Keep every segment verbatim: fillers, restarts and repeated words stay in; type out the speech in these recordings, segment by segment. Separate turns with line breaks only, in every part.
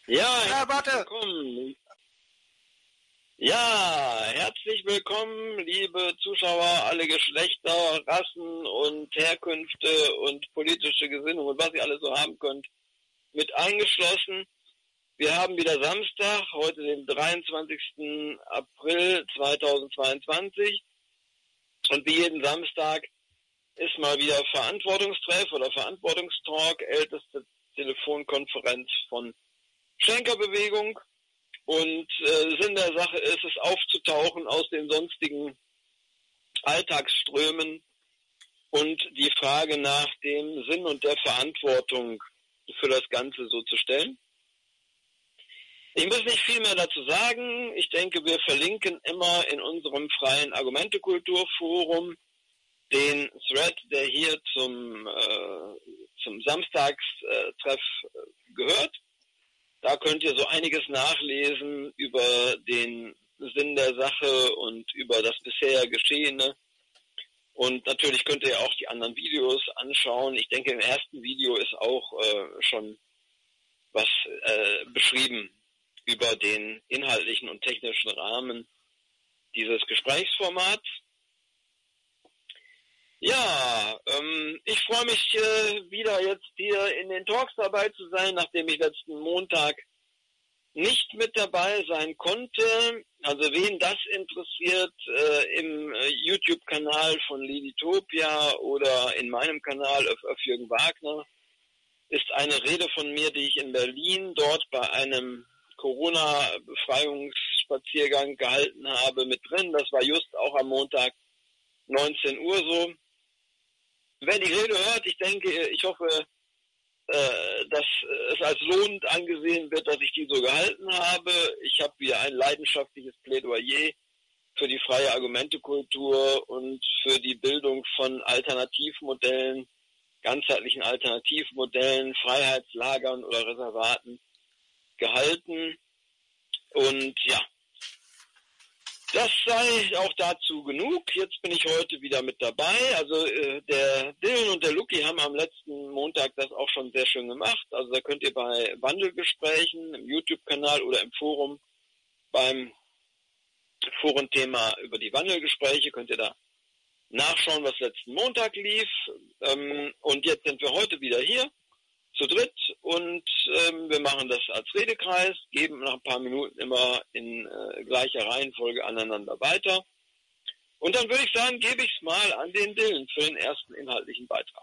Ja,
Ja, warte.
willkommen. Ja, herzlich willkommen, liebe Zuschauer, alle Geschlechter, Rassen und Herkünfte und politische Gesinnung und was ihr alles so haben könnt, mit eingeschlossen. Wir haben wieder Samstag, heute den dreiundzwanzigsten April zweitausendzweiundzwanzig und wie jeden Samstag ist mal wieder Verantwortungstreff oder Verantwortungstalk, älteste Telefonkonferenz von Schenkerbewegung. Und äh, Sinn der Sache ist es, aufzutauchen aus den sonstigen Alltagsströmen und die Frage nach dem Sinn und der Verantwortung für das Ganze so zu stellen. Ich muss nicht viel mehr dazu sagen. Ich denke, wir verlinken immer in unserem freien Argumentekulturforum den Thread, der hier zum, äh, zum Samstagstreff äh, gehört. Da könnt ihr so einiges nachlesen über den Sinn der Sache und über das bisher Geschehene. Und natürlich könnt ihr auch die anderen Videos anschauen. Ich denke, im ersten Video ist auch äh, schon was äh, beschrieben über den inhaltlichen und technischen Rahmen dieses Gesprächsformats. Ja, ähm, ich freue mich äh, wieder jetzt hier in den Talks dabei zu sein, nachdem ich letzten Montag nicht mit dabei sein konnte. Also wen das interessiert, äh, im äh, YouTube-Kanal von Liditopia oder in meinem Kanal auf, auf Jürgen Wagner ist eine Rede von mir, die ich in Berlin dort bei einem Corona-Befreiungsspaziergang gehalten habe, mit drin. Das war just auch am Montag neunzehn Uhr so. Wer die Rede hört, ich denke, ich hoffe, äh, dass es als lohnend angesehen wird, dass ich die so gehalten habe. Ich habe wieder ein leidenschaftliches Plädoyer für die freie Argumentekultur und für die Bildung von Alternativmodellen, ganzheitlichen Alternativmodellen, Freiheitslagern oder Reservaten gehalten. Und ja, das sei auch dazu genug. Jetzt bin ich heute wieder mit dabei. Also äh, der Dylan und der Luki haben am letzten Montag das auch schon sehr schön gemacht. Also da könnt ihr bei Wandelgesprächen im YouTube-Kanal oder im Forum beim Forenthema über die Wandelgespräche könnt ihr da nachschauen, was letzten Montag lief. Ähm, und jetzt sind wir heute wieder hier zu dritt und ähm, wir machen das als Redekreis, geben nach ein paar Minuten immer in äh, gleicher Reihenfolge aneinander weiter. Und dann würde ich sagen, gebe ich es mal an den Dylan für den ersten inhaltlichen Beitrag.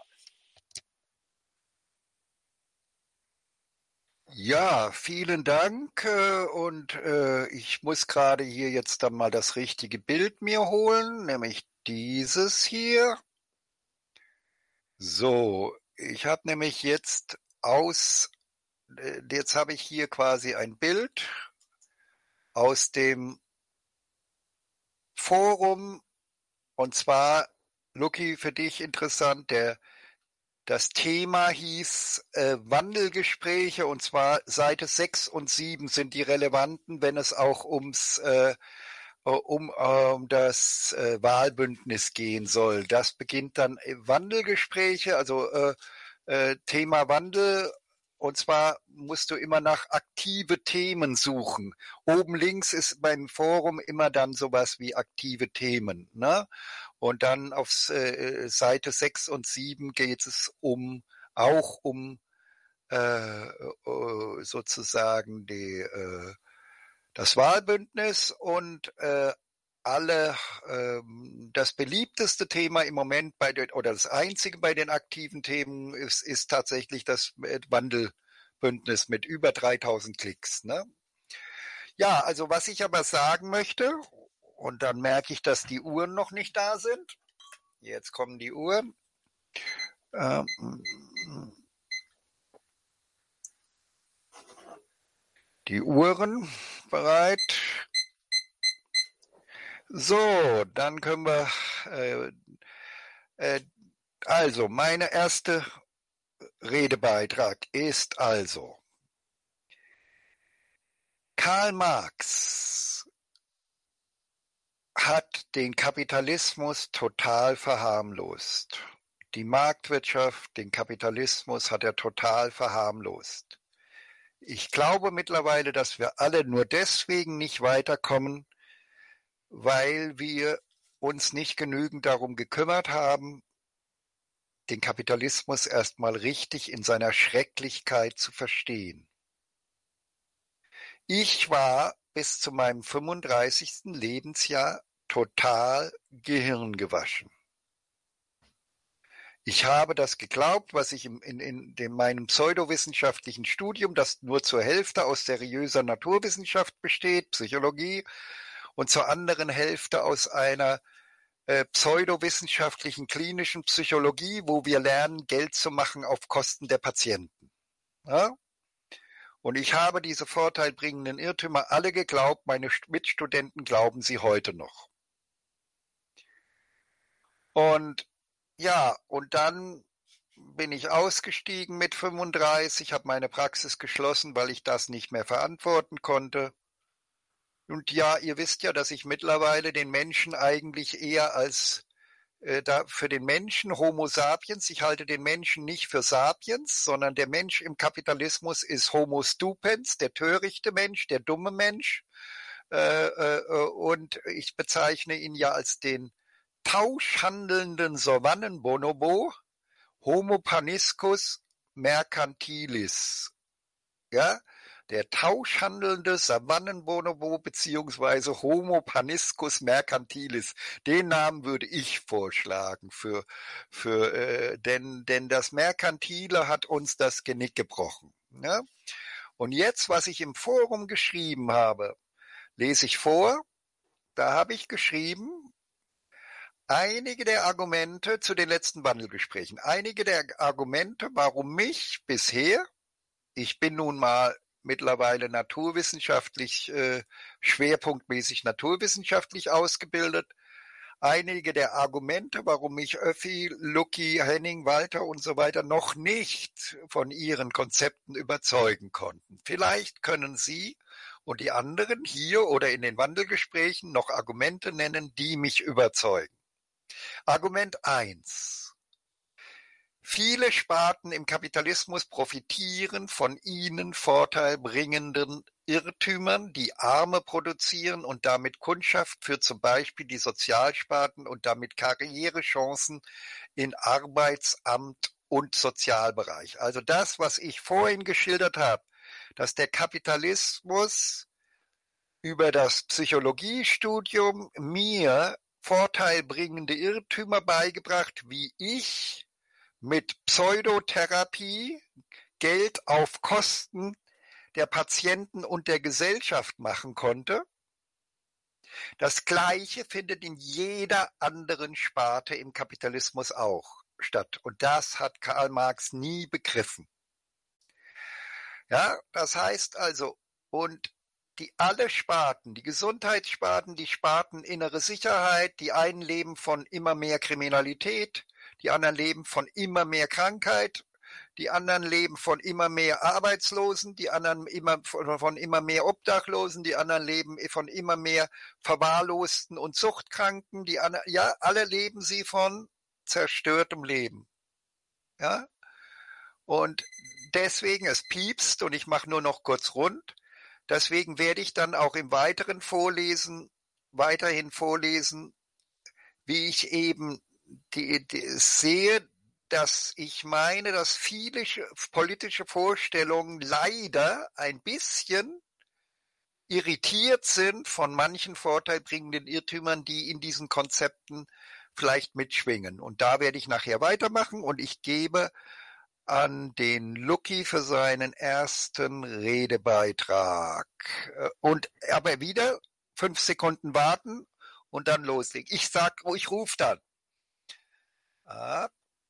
Ja, vielen Dank äh, und äh, ich muss gerade hier jetzt dann mal das richtige Bild mir holen, nämlich dieses hier. So, ich habe nämlich jetzt aus, äh, jetzt habe ich hier quasi ein Bild aus dem Forum und zwar, Luki, für dich interessant, der das Thema hieß äh, Wandelgespräche und zwar Seite sechs und sieben sind die relevanten, wenn es auch ums äh, um, um das äh, Wahlbündnis gehen soll. Das beginnt dann äh, Wandelgespräche, also äh, äh, Thema Wandel. Und zwar musst du immer nach aktive Themen suchen. Oben links ist beim Forum immer dann sowas wie aktive Themen, ne? Und dann auf äh, Seite sechs und sieben geht es um auch um äh, sozusagen die, äh, das Wahlbündnis und äh, alle äh, das beliebteste Thema im Moment bei den, oder das einzige bei den aktiven Themen ist, ist tatsächlich das Wandelbündnis mit über dreitausend Klicks. Ne? Ja, also was ich aber sagen möchte, und dann merke ich, dass die Uhren noch nicht da sind. Jetzt kommen die Uhren. Ähm, die Uhren bereit. So, dann können wir. Äh, äh, also, meine erste Redebeitrag ist also: Karl Marx hat den Kapitalismus total verharmlost. Die Marktwirtschaft, den Kapitalismus hat er total verharmlost. Ich glaube mittlerweile, dass wir alle nur deswegen nicht weiterkommen, weil wir uns nicht genügend darum gekümmert haben, den Kapitalismus erstmal richtig in seiner Schrecklichkeit zu verstehen. Ich war bis zu meinem fünfunddreißigsten Lebensjahr total gehirngewaschen. Ich habe das geglaubt, was ich in, in, in dem, meinem pseudowissenschaftlichen Studium, das nur zur Hälfte aus seriöser Naturwissenschaft besteht, Psychologie, und zur anderen Hälfte aus einer äh, pseudowissenschaftlichen klinischen Psychologie, wo wir lernen, Geld zu machen auf Kosten der Patienten. Ja? Und ich habe diese vorteilbringenden Irrtümer alle geglaubt, meine Mitstudenten glauben sie heute noch. Und ja, und dann bin ich ausgestiegen mit fünfunddreißig, habe meine Praxis geschlossen, weil ich das nicht mehr verantworten konnte. Und ja, ihr wisst ja, dass ich mittlerweile den Menschen eigentlich eher als äh, da für den Menschen Homo sapiens, ich halte den Menschen nicht für sapiens, sondern der Mensch im Kapitalismus ist Homo stupens, der törichte Mensch, der dumme Mensch. Äh, äh, und ich bezeichne ihn ja als den tauschhandelnden Savannenbonobo, Homo paniscus mercantilis. Ja, der tauschhandelnde Savannenbonobo beziehungsweise Homo paniscus mercantilis. Den Namen würde ich vorschlagen für, für äh, denn, denn das Merkantile hat uns das Genick gebrochen. Ja? Und jetzt, was ich im Forum geschrieben habe, lese ich vor. Da habe ich geschrieben, einige der Argumente zu den letzten Wandelgesprächen, einige der Argumente, warum mich bisher, ich bin nun mal mittlerweile naturwissenschaftlich, äh, schwerpunktmäßig naturwissenschaftlich ausgebildet, einige der Argumente, warum mich Öffi, Lucky, Henning, Walter und so weiter noch nicht von ihren Konzepten überzeugen konnten. Vielleicht können Sie und die anderen hier oder in den Wandelgesprächen noch Argumente nennen, die mich überzeugen. Argument eins. Viele Sparten im Kapitalismus profitieren von ihnen vorteilbringenden Irrtümern, die Arme produzieren und damit Kundschaft für zum Beispiel die Sozialsparten und damit Karrierechancen in Arbeitsamt und Sozialbereich. Also das, was ich vorhin geschildert habe, dass der Kapitalismus über das Psychologiestudium mir vorteilbringende Irrtümer beigebracht, wie ich mit Pseudotherapie Geld auf Kosten der Patienten und der Gesellschaft machen konnte. Das Gleiche findet in jeder anderen Sparte im Kapitalismus auch statt. Und das hat Karl Marx nie begriffen. Ja, das heißt also, und die alle Sparten, die Gesundheitssparten, die Sparten innere Sicherheit, die einen leben von immer mehr Kriminalität, die anderen leben von immer mehr Krankheit, die anderen leben von immer mehr Arbeitslosen, die anderen immer von, von immer mehr Obdachlosen, die anderen leben von immer mehr Verwahrlosten und Suchtkranken, die anderen, ja, alle leben sie von zerstörtem Leben. Ja? Und deswegen, es piepst und ich mache nur noch kurz rund. Deswegen werde ich dann auch im weiteren vorlesen, weiterhin vorlesen, wie ich eben die, die sehe, dass ich meine, dass viele politische Vorstellungen leider ein bisschen irritiert sind von manchen vorteilbringenden Irrtümern, die in diesen Konzepten vielleicht mitschwingen. Und da werde ich nachher weitermachen und ich gebe an den Lucky für seinen ersten Redebeitrag. Und aber wieder fünf Sekunden warten und dann loslegen. Ich sag, ich rufe dann. Ah.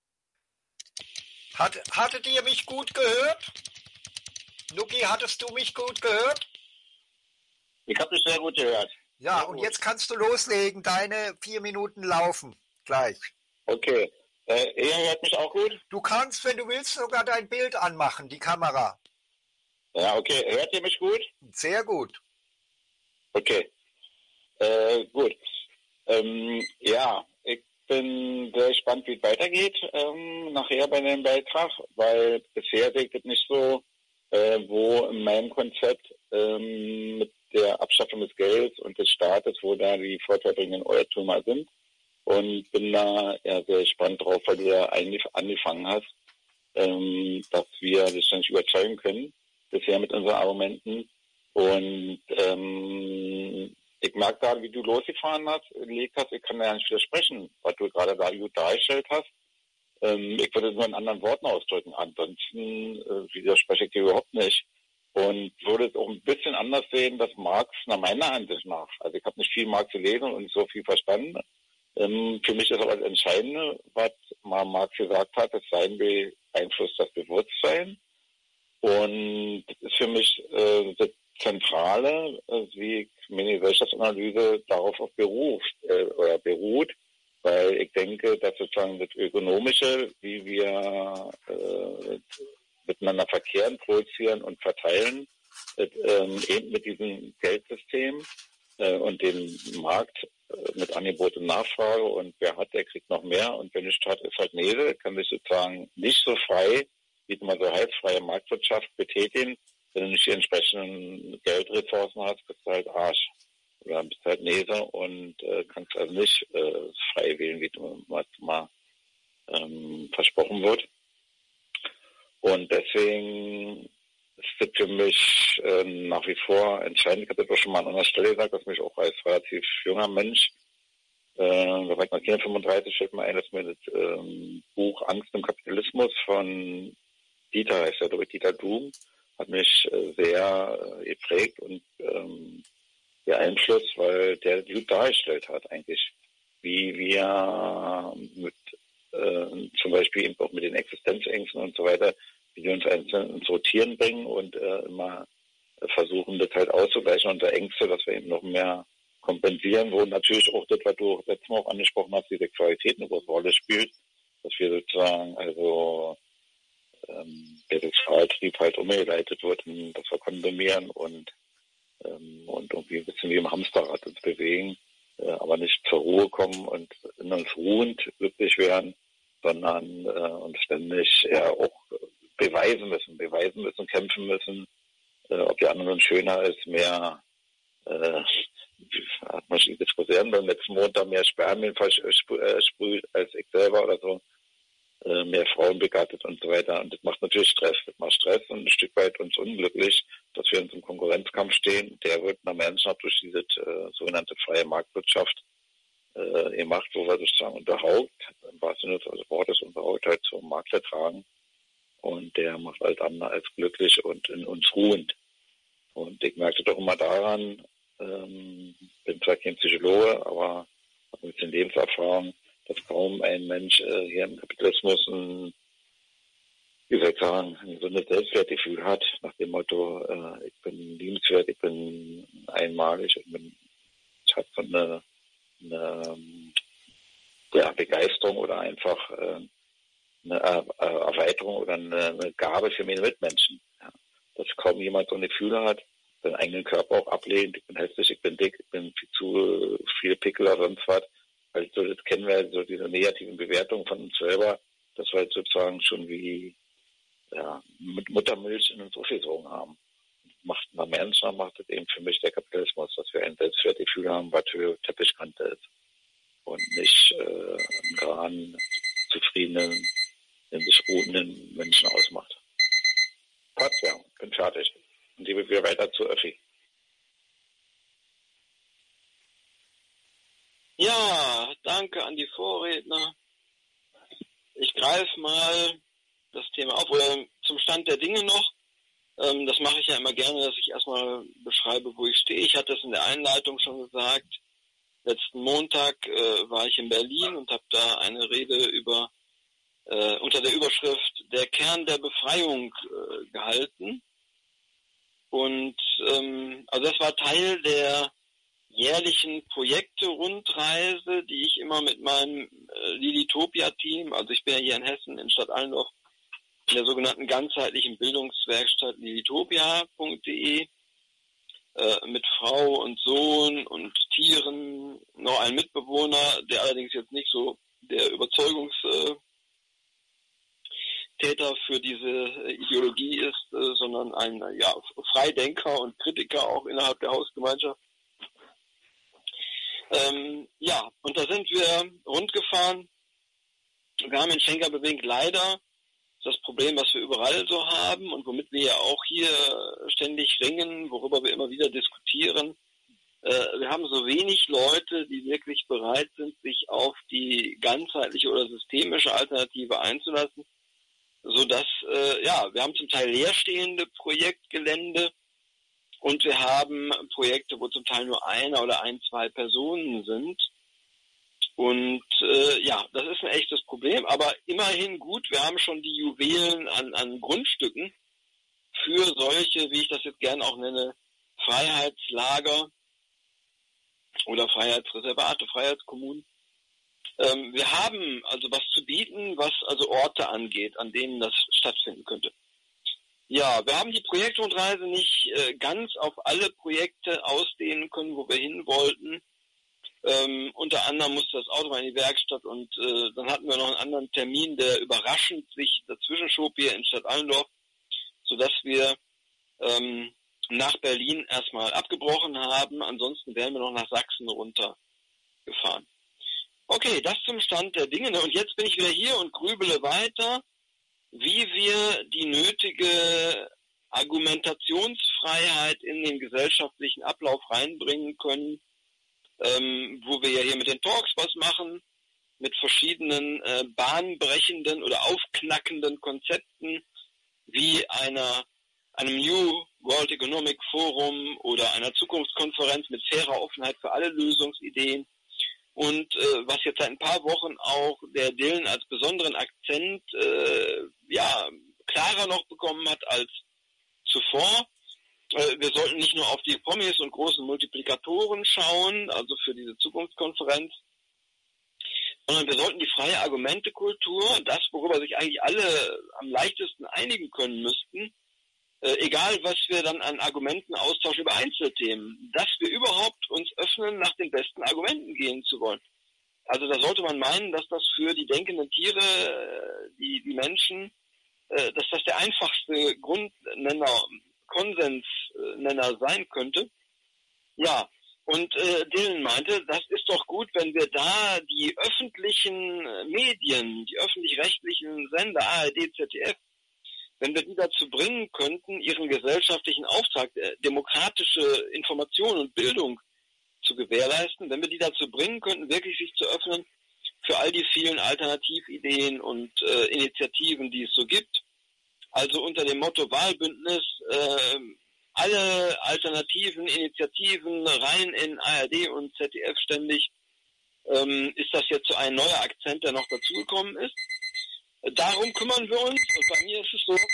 Hat, hattet ihr mich gut gehört? Lucky, hattest du mich gut gehört?
Ich habe dich sehr gut gehört.
Ja,
sehr
und
gut.
Jetzt kannst du loslegen. Deine vier Minuten laufen. Gleich.
Okay. Äh, ihr hört mich auch gut?
Du kannst, wenn du willst, sogar dein Bild anmachen, die Kamera.
Ja, okay. Hört ihr mich gut?
Sehr gut.
Okay. Äh, gut. Ähm, ja, ich bin sehr gespannt, wie es weitergeht ähm, nachher bei dem Beitrag, weil bisher sehe ich das nicht so,
äh, wo in meinem Konzept ähm, mit der Abschaffung des Geldes und des Staates, wo da die vorteilbringenden Irrtümer sind. Und bin da ja sehr gespannt drauf, weil du ja eigentlich angefangen hast, ähm, dass wir das nicht überzeugen können, bisher mit unseren Argumenten. Und ähm, ich merke gerade, wie du losgefahren hast, gelegt hast, ich kann da ja nicht widersprechen, was du gerade da gut dargestellt hast. Ähm, ich würde es nur in anderen Worten ausdrücken. Ansonsten äh, widerspreche ich dir überhaupt nicht. Und würde es auch ein bisschen anders sehen, dass Marx nach meiner Ansicht nach, also ich habe nicht viel Marx gelesen und nicht so viel verstanden. Ähm, für mich ist aber das Entscheidende, was mal Marx gesagt hat, das Sein beeinflusst das Bewusstsein. Und das ist für mich äh, das Zentrale, äh, wie ich meine Wirtschaftsanalyse darauf auch beruft, äh, oder beruht, weil ich denke, dass sozusagen das Ökonomische, wie wir äh, miteinander verkehren, produzieren und verteilen, das, ähm, eben mit diesem Geldsystem äh, und dem Markt äh, mit Angebot und Nachfrage, und wer hat, der kriegt noch mehr, und wer nicht hat, ist halt Nese, kann sich sozusagen nicht so frei, wie man so heißt, freie Marktwirtschaft betätigen. Wenn du nicht die entsprechenden Geldressourcen hast, bist du halt Arsch. Oder bist halt Nese und äh, kannst also nicht äh, frei wählen, wie du mal, mal ähm, versprochen wird. Und deswegen ist das für mich äh, nach wie vor entscheidend. Ich habe das auch schon mal an einer Stelle gesagt, dass mich auch als relativ junger Mensch, äh, da war ich noch fünfunddreißig, fällt mir ein, dass mir das ähm, Buch Angst im Kapitalismus von Dieter, heißt ja, durch Dieter Doom, hat mich äh, sehr äh, geprägt und ähm, beeinflusst, weil der gut dargestellt hat eigentlich, wie wir mit äh, zum Beispiel eben auch mit den Existenzängsten und so weiter, wie wir uns einzeln ins Rotieren bringen und äh, immer versuchen, das halt auszugleichen unter Ängste, dass wir eben noch mehr kompensieren, wo natürlich auch das, was du letztes Mal auch angesprochen hast, die Sexualität eine große Rolle spielt, dass wir sozusagen also ähm, der Sexualtrieb halt umgeleitet wird, dass wir konsumieren und ähm, und irgendwie ein bisschen wie im Hamsterrad uns bewegen, äh, aber nicht zur Ruhe kommen und in uns ruhend glücklich werden, sondern äh, uns ständig ja auch beweisen müssen, beweisen müssen, kämpfen müssen, äh, ob die anderen schöner ist, mehr äh, hat man schon diskutiert, beim letzten Montag mehr Spermien versprüht als ich selber oder so, äh, mehr Frauen begattet und so weiter. Und das macht natürlich Stress. Das macht Stress und ein Stück weit uns unglücklich, dass wir uns im Konkurrenzkampf stehen. Der wird nach Menschen durch diese äh, sogenannte freie Marktwirtschaft äh, gemacht, wo wir sozusagen unter Haupt, im wahrsten Sinne des Wortes, unter Haupt halt zum Makler tragen. Und der macht halt andere als glücklich und in uns ruhend. Und ich merkte doch immer daran, ähm, bin zwar kein Psychologe, aber habe ein bisschen Lebenserfahrung, dass kaum ein Mensch äh, hier im Kapitalismus ein, wie soll ich sagen, ein gesundes Selbstwertgefühl hat, nach dem Motto, äh, ich bin liebenswert, ich bin einmalig, ich bin, ich habe so eine, eine ja, Begeisterung oder einfach äh, eine er Erweiterung oder eine, eine Gabe für meine Mitmenschen. Ja. Dass kaum jemand so eine Gefühle hat, seinen eigenen Körper auch ablehnt, ich bin hässlich, ich bin dick, ich bin viel zu viele Pickel oder sonst was. Also das kennen wir, so diese negativen Bewertungen von uns selber, dass wir halt sozusagen schon wie ja, mit Muttermilch in uns aufgesogen haben. Macht nach Menschen macht das eben für mich der Kapitalismus, dass wir ein Selbstwertgefühl haben, was für Teppichkante ist. Und nicht äh, einen geraden, zufriedenen, in sich ruhenden Menschen ausmacht. Passt, ja, bin fertig. Und gebe wieder weiter zu Öffi.
Ja, danke an die Vorredner. Ich greife mal das Thema auf, oder zum Stand der Dinge noch. Ähm, das mache ich ja immer gerne, dass ich erstmal beschreibe, wo ich stehe. Ich hatte es in der Einleitung schon gesagt. Letzten Montag äh, war ich in Berlin und habe da eine Rede über äh, unter der Überschrift Der Kern der Befreiung äh, gehalten. Und ähm, also das war Teil der jährlichen Projekte-Rundreise, die ich immer mit meinem äh, Lilitopia-Team, also ich bin ja hier in Hessen, in Stadt Allendorf, in der sogenannten ganzheitlichen Bildungswerkstatt lilitopia punkt de, äh, mit Frau und Sohn und Tieren, noch ein Mitbewohner, der allerdings jetzt nicht so der Überzeugungstäter für diese Ideologie ist, äh, sondern sondern ein ja, Freidenker und Kritiker auch innerhalb der Hausgemeinschaft. Ähm, ja, und da sind wir rundgefahren. Wir haben in Schenker-Bewind leider das Problem, was wir überall so haben und womit wir ja auch hier ständig ringen, worüber wir immer wieder diskutieren. Äh, wir haben so wenig Leute, die wirklich bereit sind, sich auf die ganzheitliche oder systemische Alternative einzulassen, sodass, äh, ja, wir haben zum Teil leerstehende Projektgelände und wir haben Projekte, wo zum Teil nur einer oder ein, zwei Personen sind. Und äh, ja, das ist ein echtes Problem, aber immerhin gut, wir haben schon die Juwelen an, an Grundstücken für solche, wie ich das jetzt gerne auch nenne, Freiheitslager oder Freiheitsreservate, Freiheitskommunen. Ähm, wir haben also was zu bieten, was also Orte angeht, an denen das stattfinden könnte. Ja, wir haben die Projektrundreise nicht äh, ganz auf alle Projekte ausdehnen können, wo wir hin wollten. Ähm, unter anderem musste das Auto mal in die Werkstatt und äh, dann hatten wir noch einen anderen Termin, der überraschend sich dazwischen schob hier in Stadt Allendorf, sodass wir ähm, nach Berlin erstmal abgebrochen haben. Ansonsten wären wir noch nach Sachsen runtergefahren. Okay, das zum Stand der Dinge. Und jetzt bin ich wieder hier und grübele weiter, wie wir die nötige Argumentationsfreiheit in den gesellschaftlichen Ablauf reinbringen können, ähm, wo wir ja hier mit den Talks was machen, mit verschiedenen äh, bahnbrechenden oder aufknackenden Konzepten, wie einer, einem New World Economic Forum oder einer Zukunftskonferenz mit fairer Offenheit für alle Lösungsideen. Und äh, was jetzt seit ein paar Wochen auch der Dylan als besonderen Akzent äh, ja klarer noch bekommen hat als zuvor. Äh, wir sollten nicht nur auf die Promis und großen Multiplikatoren schauen, also für diese Zukunftskonferenz, sondern wir sollten die freie Argumentekultur, das, worüber sich eigentlich alle am leichtesten einigen können müssten, äh, egal was wir dann an Argumenten austauschen über Einzelthemen, dass wir überhaupt uns öffnen, nach den besten Argumenten gehen zu wollen. Also da sollte man meinen, dass das für die denkenden Tiere, die, die Menschen, äh, dass das der einfachste Grundnenner, Konsensnenner sein könnte. Ja, und äh, Dylan meinte, das ist doch gut, wenn wir da die öffentlichen Medien, die öffentlich-rechtlichen Sender, A R D, Z D F, wenn wir die dazu bringen könnten, ihren gesellschaftlichen Auftrag, äh, demokratische Information und Bildung zu gewährleisten, wenn wir die dazu bringen könnten, wirklich sich zu öffnen für all die vielen Alternativideen und äh, Initiativen, die es so gibt. Also unter dem Motto Wahlbündnis, äh, alle alternativen Initiativen rein in A R D und Z D F ständig, ähm, ist das jetzt so ein neuer Akzent, der noch dazugekommen ist. Darum kümmern wir uns, und bei mir ist es so,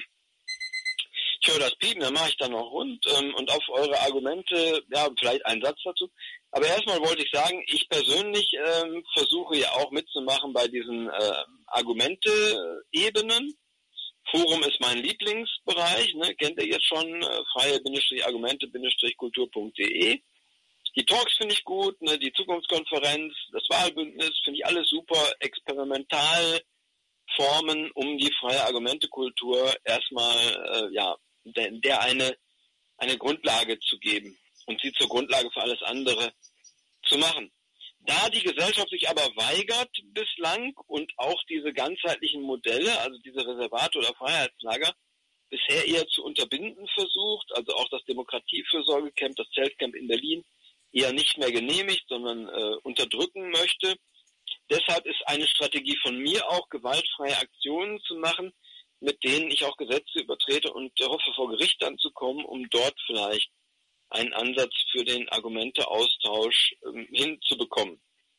ich höre das Piepen, dann mache ich dann noch rund ähm, und auf eure Argumente, ja, vielleicht einen Satz dazu. Aber erstmal wollte ich sagen, ich persönlich ähm, versuche ja auch mitzumachen bei diesen äh, Argumente-Ebenen. Forum ist mein Lieblingsbereich, ne? Kennt ihr jetzt schon, äh, freie-argumente-kultur punkt de. Die Talks finde ich gut, ne? Die Zukunftskonferenz, das Wahlbündnis, finde ich alles super, experimental Formen, um die freie Argumentekultur erstmal äh, ja, der, der eine, eine Grundlage zu geben und sie zur Grundlage für alles andere zu machen. Da die Gesellschaft sich aber weigert bislang und auch diese ganzheitlichen Modelle, also diese Reservate oder Freiheitslager, bisher eher zu unterbinden versucht, also auch das Demokratiefürsorgecamp, das Zeltcamp in Berlin, eher nicht mehr genehmigt, sondern äh, unterdrücken möchte. Deshalb ist eine Strategie von mir auch, gewaltfreie Aktionen zu machen, mit denen ich auch Gesetze übertrete und hoffe, vor Gericht dann zu kommen, um dort vielleicht einen Ansatz für den Argumenteaustausch ähm, hinzubekommen.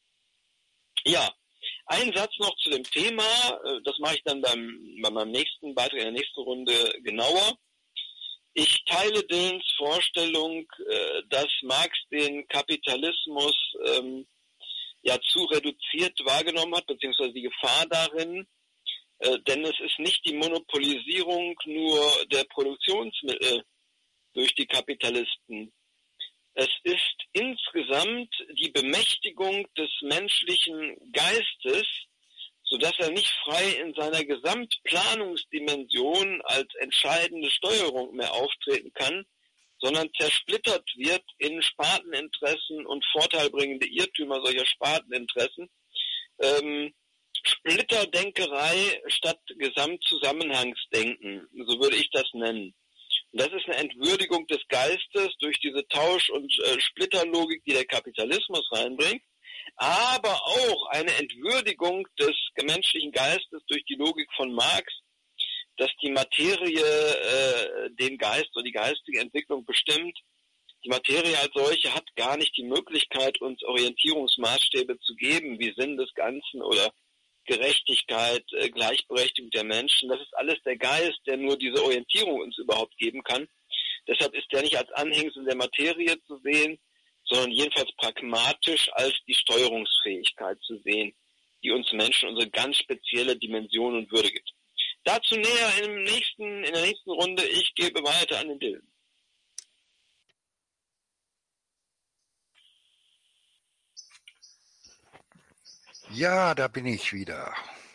Ja, ein Satz noch zu dem Thema, äh, das mache ich dann beim, bei meinem nächsten Beitrag in der nächsten Runde genauer. Ich teile Dylans Vorstellung, äh, dass Marx den Kapitalismus ähm, ja zu reduziert wahrgenommen hat, beziehungsweise die Gefahr darin, äh, denn es ist nicht die Monopolisierung nur der Produktionsmittel durch die Kapitalisten. Es ist insgesamt die Bemächtigung des menschlichen Geistes sodass er nicht frei in seiner Gesamtplanungsdimension als entscheidende Steuerung mehr auftreten kann, sondern zersplittert wird in Sparteninteressen und vorteilbringende Irrtümer solcher Sparteninteressen. Ähm, Splitterdenkerei statt Gesamtzusammenhangsdenken, so würde ich das nennen. Und das ist eine Entwürdigung des Geistes durch diese Tausch- und äh, Splitterlogik, die der Kapitalismus reinbringt, aber auch eine Entwürdigung des menschlichen Geistes durch die Logik von Marx, dass die Materie äh, den Geist oder die geistige Entwicklung bestimmt. Die Materie als solche hat gar nicht die Möglichkeit, uns Orientierungsmaßstäbe zu geben, wie Sinn des Ganzen oder Gerechtigkeit, äh, Gleichberechtigung der Menschen. Das ist alles der Geist, der nur diese Orientierung uns überhaupt geben kann. Deshalb ist der nicht als Anhängsel der Materie zu sehen, sondern jedenfalls pragmatisch als die Steuerungsfähigkeit zu sehen, die uns Menschen unsere ganz spezielle Dimension und Würde gibt. Dazu näher im nächsten, in der nächsten Runde. Ich gebe weiter an den Dylan.
Ja, da bin ich wieder.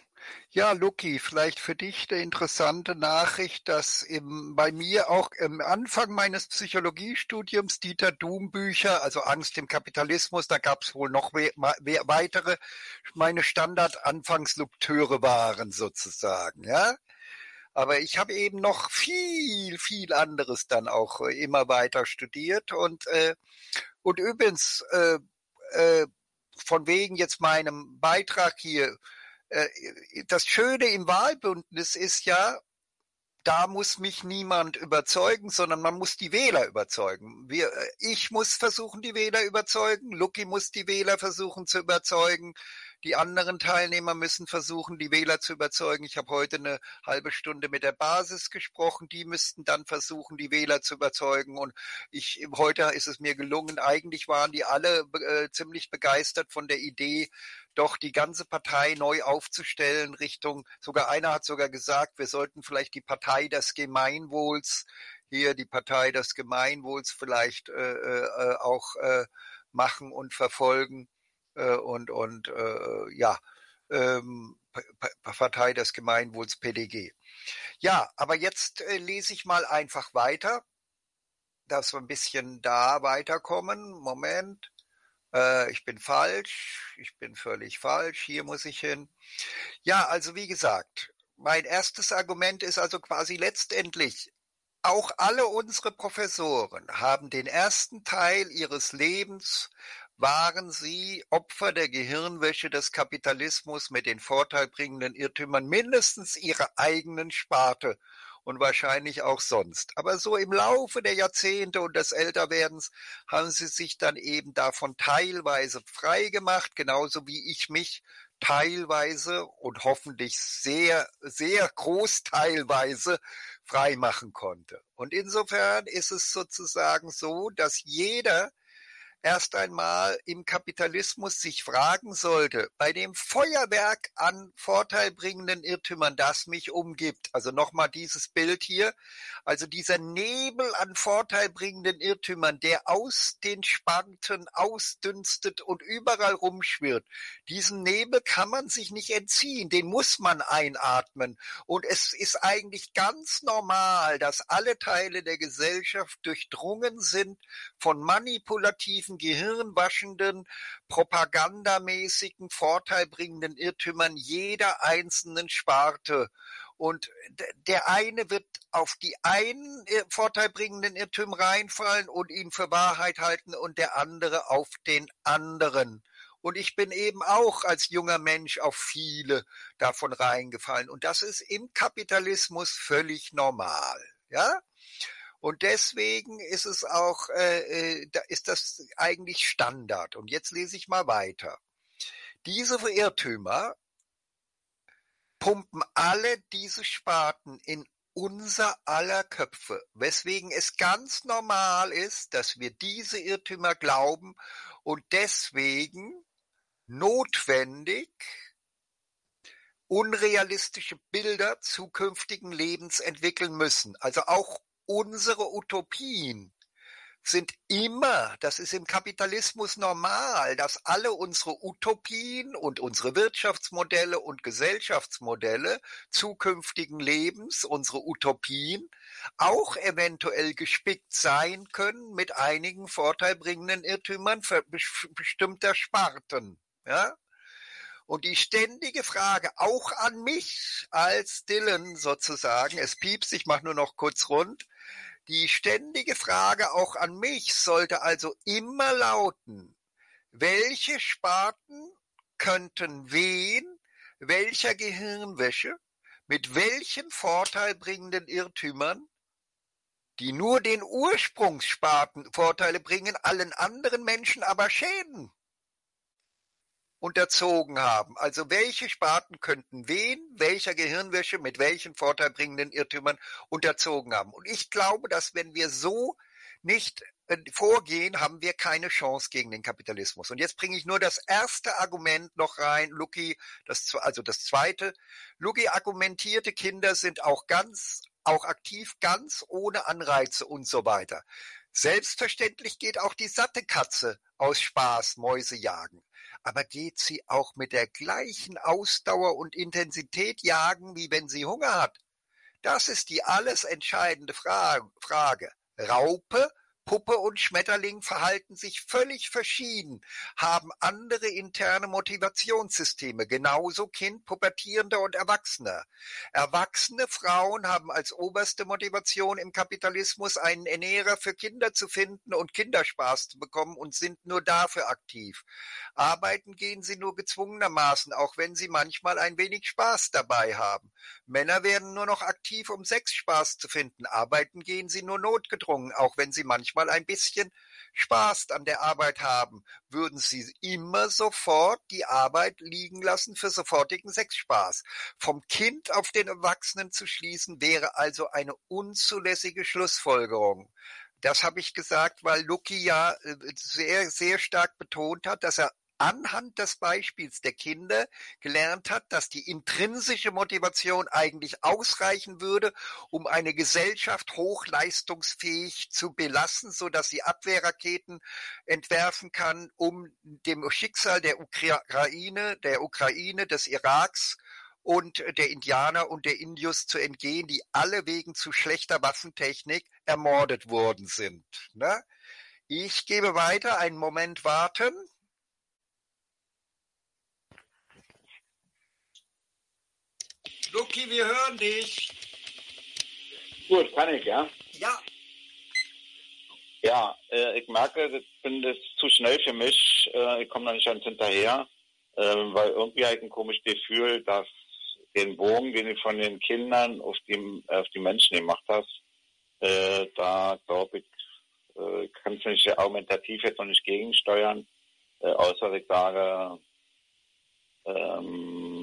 Ja, Luki, vielleicht für dich eine interessante Nachricht, dass im, bei mir auch am Anfang meines Psychologiestudiums Dieter Doom Bücher, also Angst im Kapitalismus, da gab es wohl noch we we weitere, meine Standard-Anfangslekteure waren sozusagen, ja. Aber ich habe eben noch viel, viel anderes dann auch äh, immer weiter studiert und äh, und übrigens äh, äh, von wegen jetzt meinem Beitrag hier, äh, das Schöne im Wahlbündnis ist ja, da muss mich niemand überzeugen, sondern man muss die Wähler überzeugen. Wir, ich muss versuchen, die Wähler überzeugen, Lucky muss die Wähler versuchen zu überzeugen, die anderen Teilnehmer müssen versuchen, die Wähler zu überzeugen. Ich habe heute eine halbe Stunde mit der Basis gesprochen, die müssten dann versuchen, die Wähler zu überzeugen. Und ich heute ist es mir gelungen, eigentlich waren die alle äh, ziemlich begeistert von der Idee, doch die ganze Partei neu aufzustellen Richtung, sogar einer hat sogar gesagt, wir sollten vielleicht die Partei des Gemeinwohls, hier die Partei des Gemeinwohls vielleicht äh, äh, auch äh, machen und verfolgen äh, und, und äh, ja, ähm, Partei des Gemeinwohls, P D G. Ja, aber jetzt äh, lese ich mal einfach weiter, dass wir ein bisschen da weiterkommen. Moment. Ich bin falsch, ich bin völlig falsch, hier muss ich hin. Ja, also wie gesagt, mein erstes Argument ist also quasi letztendlich, auch alle unsere Professoren haben den ersten Teil ihres Lebens, waren sie Opfer der Gehirnwäsche des Kapitalismus mit den vorteilbringenden Irrtümern mindestens ihrer eigenen Sparte und wahrscheinlich auch sonst. Aber so im Laufe der Jahrzehnte und des Älterwerdens haben sie sich dann eben davon teilweise frei gemacht, genauso wie ich mich teilweise und hoffentlich sehr, sehr großteilweise frei machen konnte. Und insofern ist es sozusagen so, dass jeder erst einmal im Kapitalismus sich fragen sollte, bei dem Feuerwerk an vorteilbringenden Irrtümern, das mich umgibt, also nochmal dieses Bild hier, also dieser Nebel an vorteilbringenden Irrtümern, der aus den Sparten ausdünstet und überall rumschwirrt, diesen Nebel kann man sich nicht entziehen, den muss man einatmen. Und es ist eigentlich ganz normal, dass alle Teile der Gesellschaft durchdrungen sind von manipulativen, gehirnwaschenden, propagandamäßigen, vorteilbringenden Irrtümern jeder einzelnen Sparte. Und der eine wird auf die einen vorteilbringenden Irrtümer reinfallen und ihn für Wahrheit halten und der andere auf den anderen. Und ich bin eben auch als junger Mensch auf viele davon reingefallen. Und das ist im Kapitalismus völlig normal, ja? Und deswegen ist es auch, äh, da ist das eigentlich Standard. Und jetzt lese ich mal weiter. Diese Irrtümer pumpen alle diese Sparten in unser aller Köpfe, weswegen es ganz normal ist, dass wir diese Irrtümer glauben und deswegen notwendig unrealistische Bilder zukünftigen Lebens entwickeln müssen. Also auch unsere Utopien sind immer, das ist im Kapitalismus normal, dass alle unsere Utopien und unsere Wirtschaftsmodelle und Gesellschaftsmodelle zukünftigen Lebens, unsere Utopien, auch eventuell gespickt sein können mit einigen vorteilbringenden Irrtümern für bestimmter Sparten. Ja? Und die ständige Frage, auch an mich als Dylan sozusagen, es piepst, ich mache nur noch kurz rund, die ständige Frage auch an mich sollte also immer lauten, welche Sparten könnten wen, welcher Gehirnwäsche, mit welchen vorteilbringenden Irrtümern, die nur den Ursprungssparten Vorteile bringen, allen anderen Menschen aber Schäden unterzogen haben. Also welche Sparten könnten wen, welcher Gehirnwäsche, mit welchen vorteilbringenden Irrtümern unterzogen haben. Und ich glaube, dass wenn wir so nicht vorgehen, haben wir keine Chance gegen den Kapitalismus. Und jetzt bringe ich nur das erste Argument noch rein. Lucky, das, also das zweite. Lucky argumentierte, Kinder sind auch ganz, auch aktiv, ganz ohne Anreize und so weiter. Selbstverständlich geht auch die satte Katze aus Spaß Mäuse jagen. Aber geht sie auch mit der gleichen Ausdauer und Intensität jagen, wie wenn sie Hunger hat? Das ist die alles entscheidende Frage. Raupe, Puppe und Schmetterling verhalten sich völlig verschieden, haben andere interne Motivationssysteme, genauso Kind, Pubertierender und Erwachsener. Erwachsene Frauen haben als oberste Motivation im Kapitalismus einen Ernährer für Kinder zu finden und Kinderspaß zu bekommen und sind nur dafür aktiv. Arbeiten gehen sie nur gezwungenermaßen, auch wenn sie manchmal ein wenig Spaß dabei haben. Männer werden nur noch aktiv, um Sexspaß zu finden. Arbeiten gehen sie nur notgedrungen, auch wenn sie manchmal ein bisschen Spaß an der Arbeit haben. Würden sie immer sofort die Arbeit liegen lassen für sofortigen Sexspaß. Vom Kind auf den Erwachsenen zu schließen, wäre also eine unzulässige Schlussfolgerung. Das habe ich gesagt, weil Lucky ja sehr, sehr stark betont hat, dass er anhand des Beispiels der Kinder gelernt hat, dass die intrinsische Motivation eigentlich ausreichen würde, um eine Gesellschaft hochleistungsfähig zu belassen, so dass sie Abwehrraketen entwerfen kann, um dem Schicksal der Ukraine, der Ukraine, des Iraks und der Indianer und der Indios zu entgehen, die alle wegen zu schlechter Waffentechnik ermordet worden sind. Ne? Ich gebe weiter, einen Moment warten. Lucky, wir hören dich.
Gut, kann ich, ja?
Ja.
Ja, äh, ich merke, das bin das zu schnell für mich. Äh, ich komme da nicht ganz hinterher, äh, weil irgendwie habe ich ein komisches Gefühl, dass den Bogen, den du von den Kindern auf die, auf die Menschen gemacht hast, äh, da glaube ich, äh, kannst du nicht argumentativ jetzt noch nicht gegensteuern, äh, außer ich sage, ähm,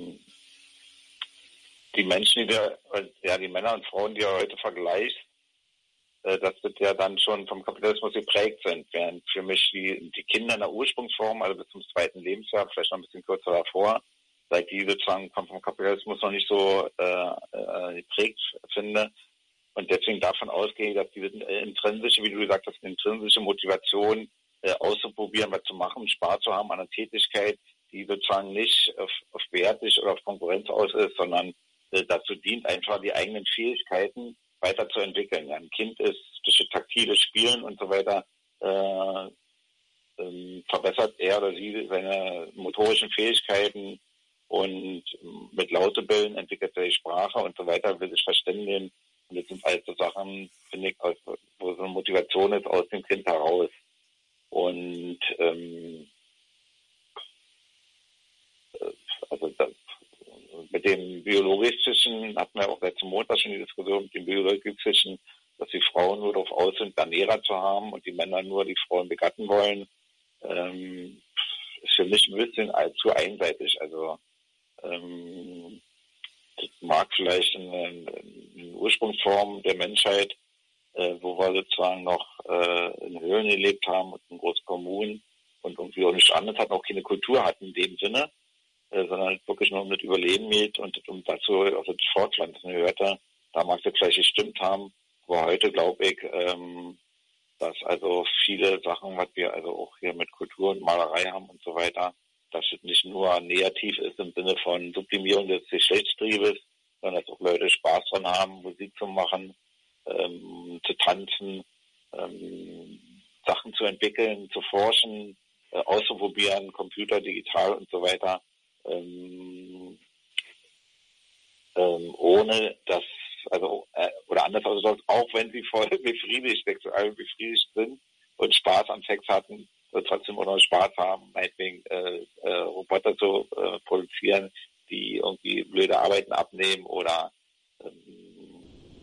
die Menschen, die du, ja, die Männer und Frauen, die du heute vergleichst, äh, dass das ja dann schon vom Kapitalismus geprägt sind, während für mich die, die Kinder in der Ursprungsform, also bis zum zweiten Lebensjahr, vielleicht noch ein bisschen kürzer davor, seit die sozusagen vom Kapitalismus noch nicht so äh, äh, geprägt finde und deswegen davon ausgehe, dass diese intrinsische, wie du gesagt hast, intrinsische Motivation äh, auszuprobieren, was zu machen, Spaß zu haben an einer Tätigkeit, die sozusagen nicht auf, auf wertig oder auf Konkurrenz aus ist, sondern äh, dazu dient, einfach die eigenen Fähigkeiten weiterzuentwickeln. Ja, ein Kind ist durch das taktile Spielen und so weiter äh, ähm, verbessert er oder sie seine motorischen Fähigkeiten und mit Lautebilden entwickelt er die Sprache und so weiter, will sich verständigen. Und das sind halt so Sachen, finde ich, wo so eine Motivation ist aus dem Kind heraus. Und ähm, also das, mit dem biologistischen hatten wir auch letzten Montag schon die Diskussion mit dem biologistischen, dass die Frauen nur darauf aus sind, dann Lehrer zu haben und die Männer nur die Frauen begatten wollen, ähm, ist für mich ein bisschen zu einseitig. Also ähm, das mag vielleicht eine, eine Ursprungsform der Menschheit, äh, wo wir sozusagen noch äh, in Höhlen gelebt haben und in großen Kommunen und irgendwie auch nichts anderes hatten, auch keine Kultur hatten in dem Sinne, äh, sondern wirklich nur um das Überleben geht und um dazu also das Fortpflanzen gehörte. Da mag das vielleicht gestimmt haben, aber heute glaube ich, ähm, dass also viele Sachen, was wir also auch hier mit Kultur und Malerei haben und so weiter, dass es nicht nur negativ ist im Sinne von Sublimierung des Geschlechtstriebes, sondern dass auch Leute Spaß dran haben, Musik zu machen, ähm, zu tanzen, ähm, Sachen zu entwickeln, zu forschen, äh, auszuprobieren, Computer, digital und so weiter, ähm, ähm, ohne dass, also, äh, oder anders ausgedrückt, auch wenn sie voll befriedigt, sexuell befriedigt sind und Spaß am Sex hatten, trotzdem auch noch Spaß haben, meinetwegen äh, äh, Roboter zu äh, produzieren, die irgendwie blöde Arbeiten abnehmen oder ähm,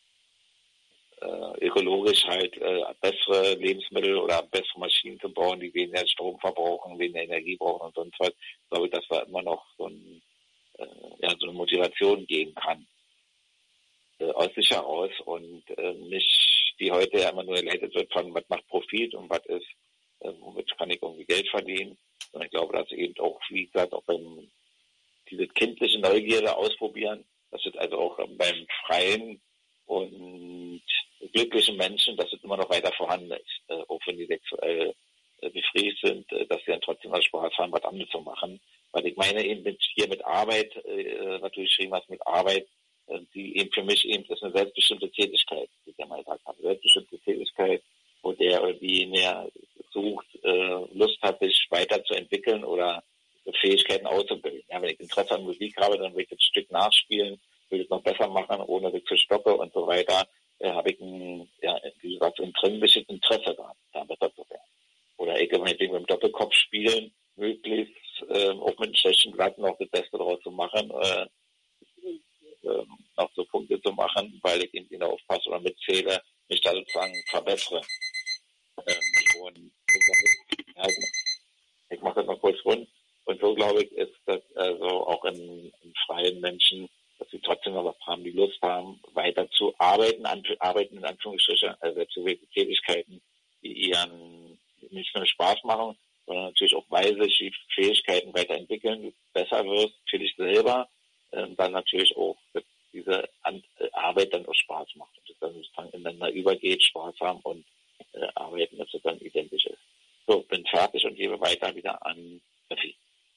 äh, ökologisch halt äh, bessere Lebensmittel oder bessere Maschinen zu bauen, die weniger Strom verbrauchen, weniger Energie brauchen und sonst was. Ich glaube, dass da immer noch so, ein, äh, ja, so eine Motivation geben kann äh, aus sich heraus und äh, nicht, die heute ja immer nur geleitet wird von, was macht Profit und was ist, äh, womit kann ich irgendwie Geld verdienen. Und ich glaube, dass eben auch, wie gesagt, auch beim diese kindliche Neugierde ausprobieren, dass es also auch beim freien und glücklichen Menschen, dass es immer noch weiter vorhanden ist, äh, auch wenn die sexuell äh, befriedigt sind, äh, dass sie dann trotzdem mal Spaß haben, was anderes zu machen. Weil ich meine eben mit, hier mit Arbeit, äh, was du geschrieben hast, mit Arbeit, äh, die eben für mich eben ist eine selbstbestimmte Tätigkeit, die ich ja mal gesagt habe, selbstbestimmte Tätigkeit, wo der oder die mehr sucht, äh, Lust hat, sich weiterzuentwickeln oder Fähigkeiten auszubilden. Ja, wenn ich Interesse an Musik habe, dann will ich das Stück nachspielen, will es noch besser machen, ohne dass ich zu stoppe und so weiter, äh, habe ich ein, ja, wie gesagt, ein intrinsisches Interesse daran, da besser zu werden. Oder ich meinetwegen mit dem Doppelkopf spielen, möglichst äh, auch mit einem schlechten Blatt noch das Beste draus zu machen, äh, äh, noch so Punkte zu machen, weil ich irgendwie noch aufpasse oder mitzähle, mich da sozusagen verbessere. Ähm, und ja, ich mache das mal kurz rund. Und so, glaube ich, ist das also auch in, in freien Menschen, dass sie trotzdem noch was haben, die Lust haben, weiter zu arbeiten, an, arbeiten in Anführungsstrichen, also zu Tätigkeiten, die ihren nicht nur Spaß machen, sondern natürlich auch weise die Fähigkeiten weiterentwickeln, du besser wirst für dich selber, äh, dann natürlich auch diese an, äh, Arbeit dann auch Spaß macht und das dann sozusagen ineinander übergeht, Spaß haben und äh, arbeiten, dass das dann identisch ist. So, bin fertig und gebe weiter wieder an Sophie.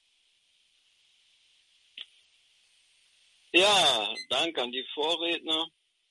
Ja, danke an die Vorredner.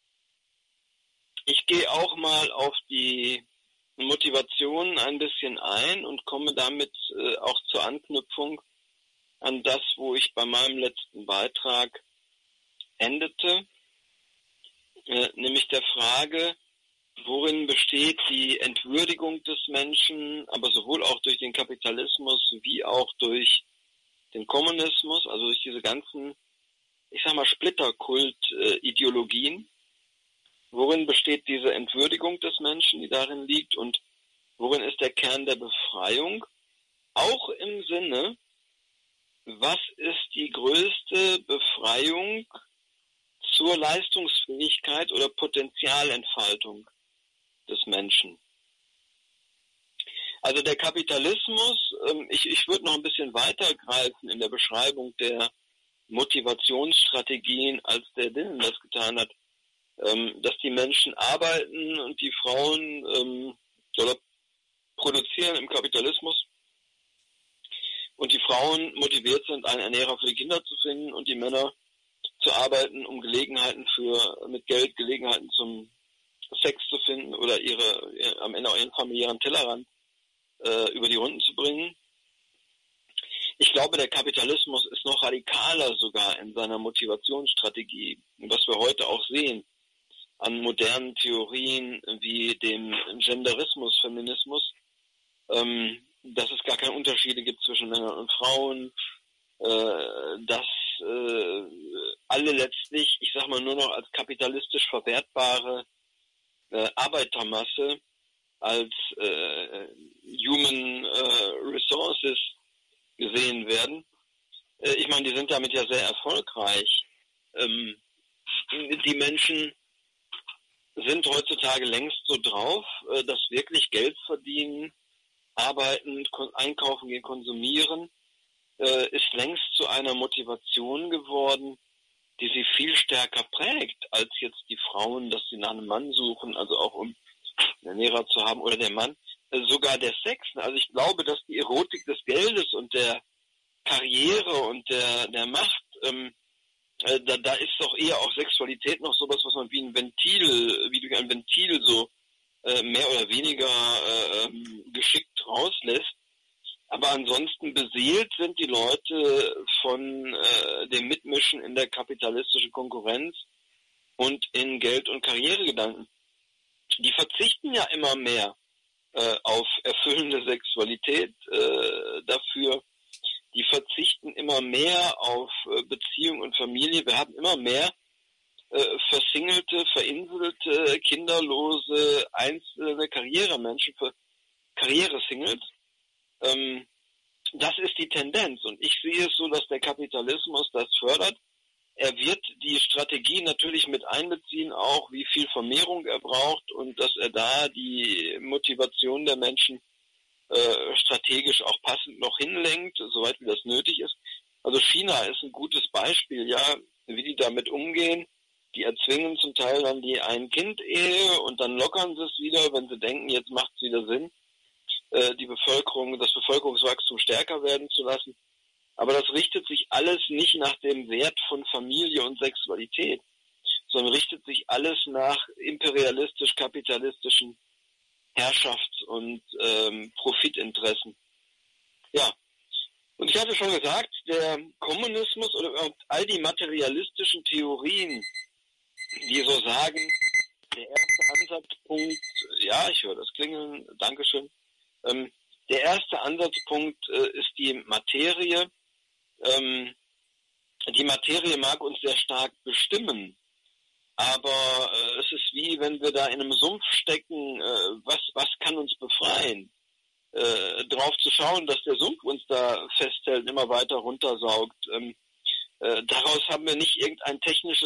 Ich gehe auch mal auf die Motivation ein bisschen ein und komme damit äh, auch zur Anknüpfung an das, wo ich bei meinem letzten Beitrag endete, äh, nämlich der Frage, worin besteht die Entwürdigung des Menschen, aber sowohl auch durch den Kapitalismus wie auch durch den Kommunismus, also durch diese ganzen, ich sag mal, Splitterkult-Ideologien. Worin besteht diese Entwürdigung des Menschen, die darin liegt, und worin ist der Kern der Befreiung? Auch im Sinne, was ist die größte Befreiung zur Leistungsfähigkeit oder Potenzialentfaltung des Menschen? Also der Kapitalismus, ich, ich würde noch ein bisschen weitergreifen in der Beschreibung der Motivationsstrategien, als der Dylan das getan hat, dass die Menschen arbeiten und die Frauen oder produzieren im Kapitalismus und die Frauen motiviert sind, einen Ernährer für die Kinder zu finden und die Männer zu arbeiten, um Gelegenheiten für, mit Geld Gelegenheiten zum Sex zu finden oder ihre, am Ende auch ihren familiären Tellerrand äh, über die Runden zu bringen. Ich glaube, der Kapitalismus ist noch radikaler sogar in seiner Motivationsstrategie, was wir heute auch sehen an modernen Theorien wie dem Genderismus, Feminismus, ähm, dass es gar keine Unterschiede gibt zwischen Männern und Frauen, äh, dass äh, alle letztlich, ich sag mal, nur noch als kapitalistisch verwertbare äh, Arbeitermasse, als äh, Human äh, Resources gesehen werden. Äh, ich meine, die sind damit ja sehr erfolgreich. Ähm, die Menschen sind heutzutage längst so drauf, äh, dass wirklich Geld verdienen, arbeiten, einkaufen gehen, konsumieren, äh, ist längst zu einer Motivation geworden, die sie viel stärker prägt, als jetzt die Frauen, dass sie nach einem Mann suchen, also auch um einen Ernährer zu haben oder der Mann, äh, sogar der Sex. Also ich glaube, dass die Erotik des Geldes und der Karriere und der, der Macht, ähm, äh, da, da ist doch eher auch Sexualität noch sowas, was man wie ein Ventil, wie durch ein Ventil so äh, mehr oder weniger äh, ähm, geschickt rauslässt. Aber ansonsten beseelt sind die Leute von äh, dem Mitmischen in der kapitalistischen Konkurrenz und in Geld- und Karrieregedanken. Die verzichten ja immer mehr äh, auf erfüllende Sexualität äh, dafür. Die verzichten immer mehr auf äh, Beziehung und Familie. Wir haben immer mehr äh, versingelte, verinselte, kinderlose, einzelne Karrieremenschen, für Karrieresingles. Ähm, das ist die Tendenz. Und ich sehe es so, dass der Kapitalismus das fördert. Er wird die Strategie natürlich mit einbeziehen, auch wie viel Vermehrung er braucht und dass er da die Motivation der Menschen äh, strategisch auch passend noch hinlenkt, soweit wie das nötig ist. Also China ist ein gutes Beispiel, ja, wie die damit umgehen. Die erzwingen zum Teil dann die Ein-Kind-Ehe und dann lockern sie es wieder, wenn sie denken, jetzt macht es wieder Sinn, äh, die Bevölkerung, das Bevölkerungswachstum stärker werden zu lassen. Aber das richtet sich alles nicht nach dem Wert von Familie und Sexualität, sondern richtet sich alles nach imperialistisch-kapitalistischen Herrschafts- und ähm, Profitinteressen. Ja, und ich hatte schon gesagt, der Kommunismus oder all die materialistischen Theorien, die so sagen, der erste Ansatzpunkt, ja, ich höre das Klingeln, Dankeschön, ähm, der erste Ansatzpunkt äh, ist die Materie. Ähm, die Materie mag uns sehr stark bestimmen, aber äh, es ist wie, wenn wir da in einem Sumpf stecken, äh, was, was kann uns befreien? Äh, drauf zu schauen, dass der Sumpf uns da festhält, immer weiter runtersaugt. Ähm, äh, daraus haben wir nicht irgendein technisches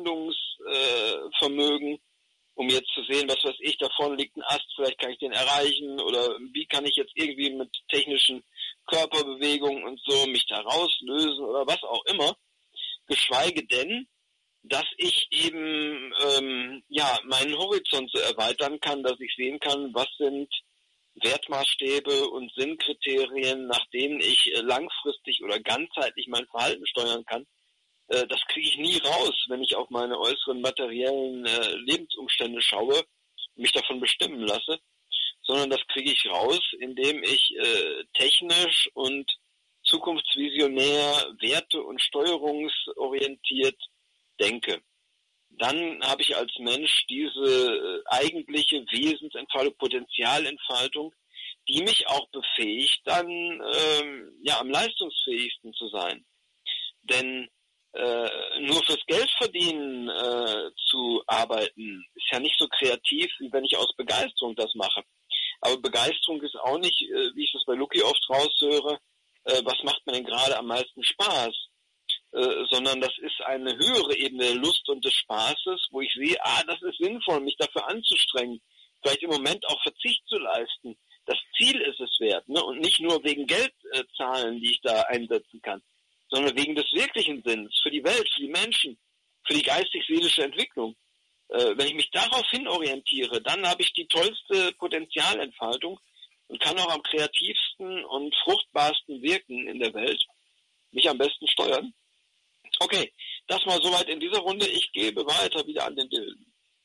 Erfindungsvermögen, äh, um jetzt zu sehen, was weiß ich, da vorne liegt ein Ast, vielleicht kann ich den erreichen oder wie kann ich jetzt irgendwie mit technischen Körperbewegungen und so mich da rauslösen oder was auch immer. Geschweige denn, dass ich eben ähm, ja meinen Horizont so erweitern kann, dass ich sehen kann, was sind Wertmaßstäbe und Sinnkriterien, nach denen ich äh, langfristig oder ganzheitlich mein Verhalten steuern kann. Äh, das kriege ich nie raus, wenn ich auf meine äußeren materiellen äh, Lebensumstände schaue, mich davon bestimmen lasse, sondern das kriege ich raus, indem ich äh, technisch und zukunftsvisionär, werte- und steuerungsorientiert denke. Dann habe ich als Mensch diese eigentliche Wesensentfaltung, Potenzialentfaltung, die mich auch befähigt, dann ähm, ja am leistungsfähigsten zu sein. Denn äh, nur fürs Geldverdienen äh, zu arbeiten, ist ja nicht so kreativ, wie wenn ich aus Begeisterung das mache. Aber Begeisterung ist auch nicht, äh, wie ich das bei Lucky oft raushöre, äh, was macht mir denn gerade am meisten Spaß? Äh, sondern das ist eine höhere Ebene der Lust und des Spaßes, wo ich sehe, ah, das ist sinnvoll, mich dafür anzustrengen, vielleicht im Moment auch Verzicht zu leisten. Das Ziel ist es wert, ne? Und nicht nur wegen Geldzahlen, äh, die ich da einsetzen kann, sondern wegen des wirklichen Sinns für die Welt, für die Menschen, für die geistig-seelische Entwicklung. Äh, wenn ich mich darauf hin orientiere, dann habe ich die tollste Potenzialentfaltung und kann auch am kreativsten und fruchtbarsten wirken in der Welt, mich am besten steuern. Okay, das mal soweit in dieser Runde. Ich gebe weiter wieder an den Dillen.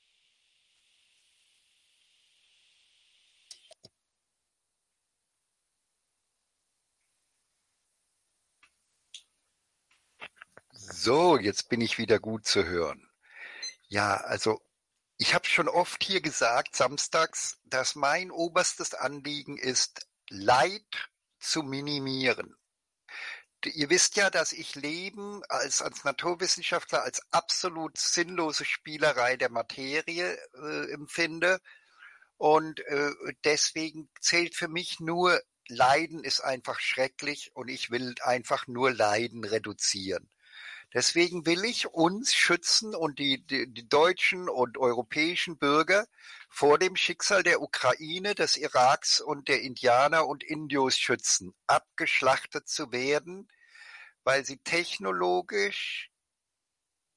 So, jetzt bin ich wieder gut zu hören. Ja, also ich habe schon oft hier gesagt, samstags, dass mein oberstes Anliegen ist, Leid zu minimieren. Ihr wisst ja, dass ich Leben als, als Naturwissenschaftler als absolut sinnlose Spielerei der Materie äh, empfinde. Und äh, deswegen zählt für mich nur, Leiden ist einfach schrecklich und ich will einfach nur Leiden reduzieren. Deswegen will ich uns schützen und die, die, die deutschen und europäischen Bürger vor dem Schicksal der Ukraine, des Iraks und der Indianer und Indios schützen, abgeschlachtet zu werden, weil sie technologisch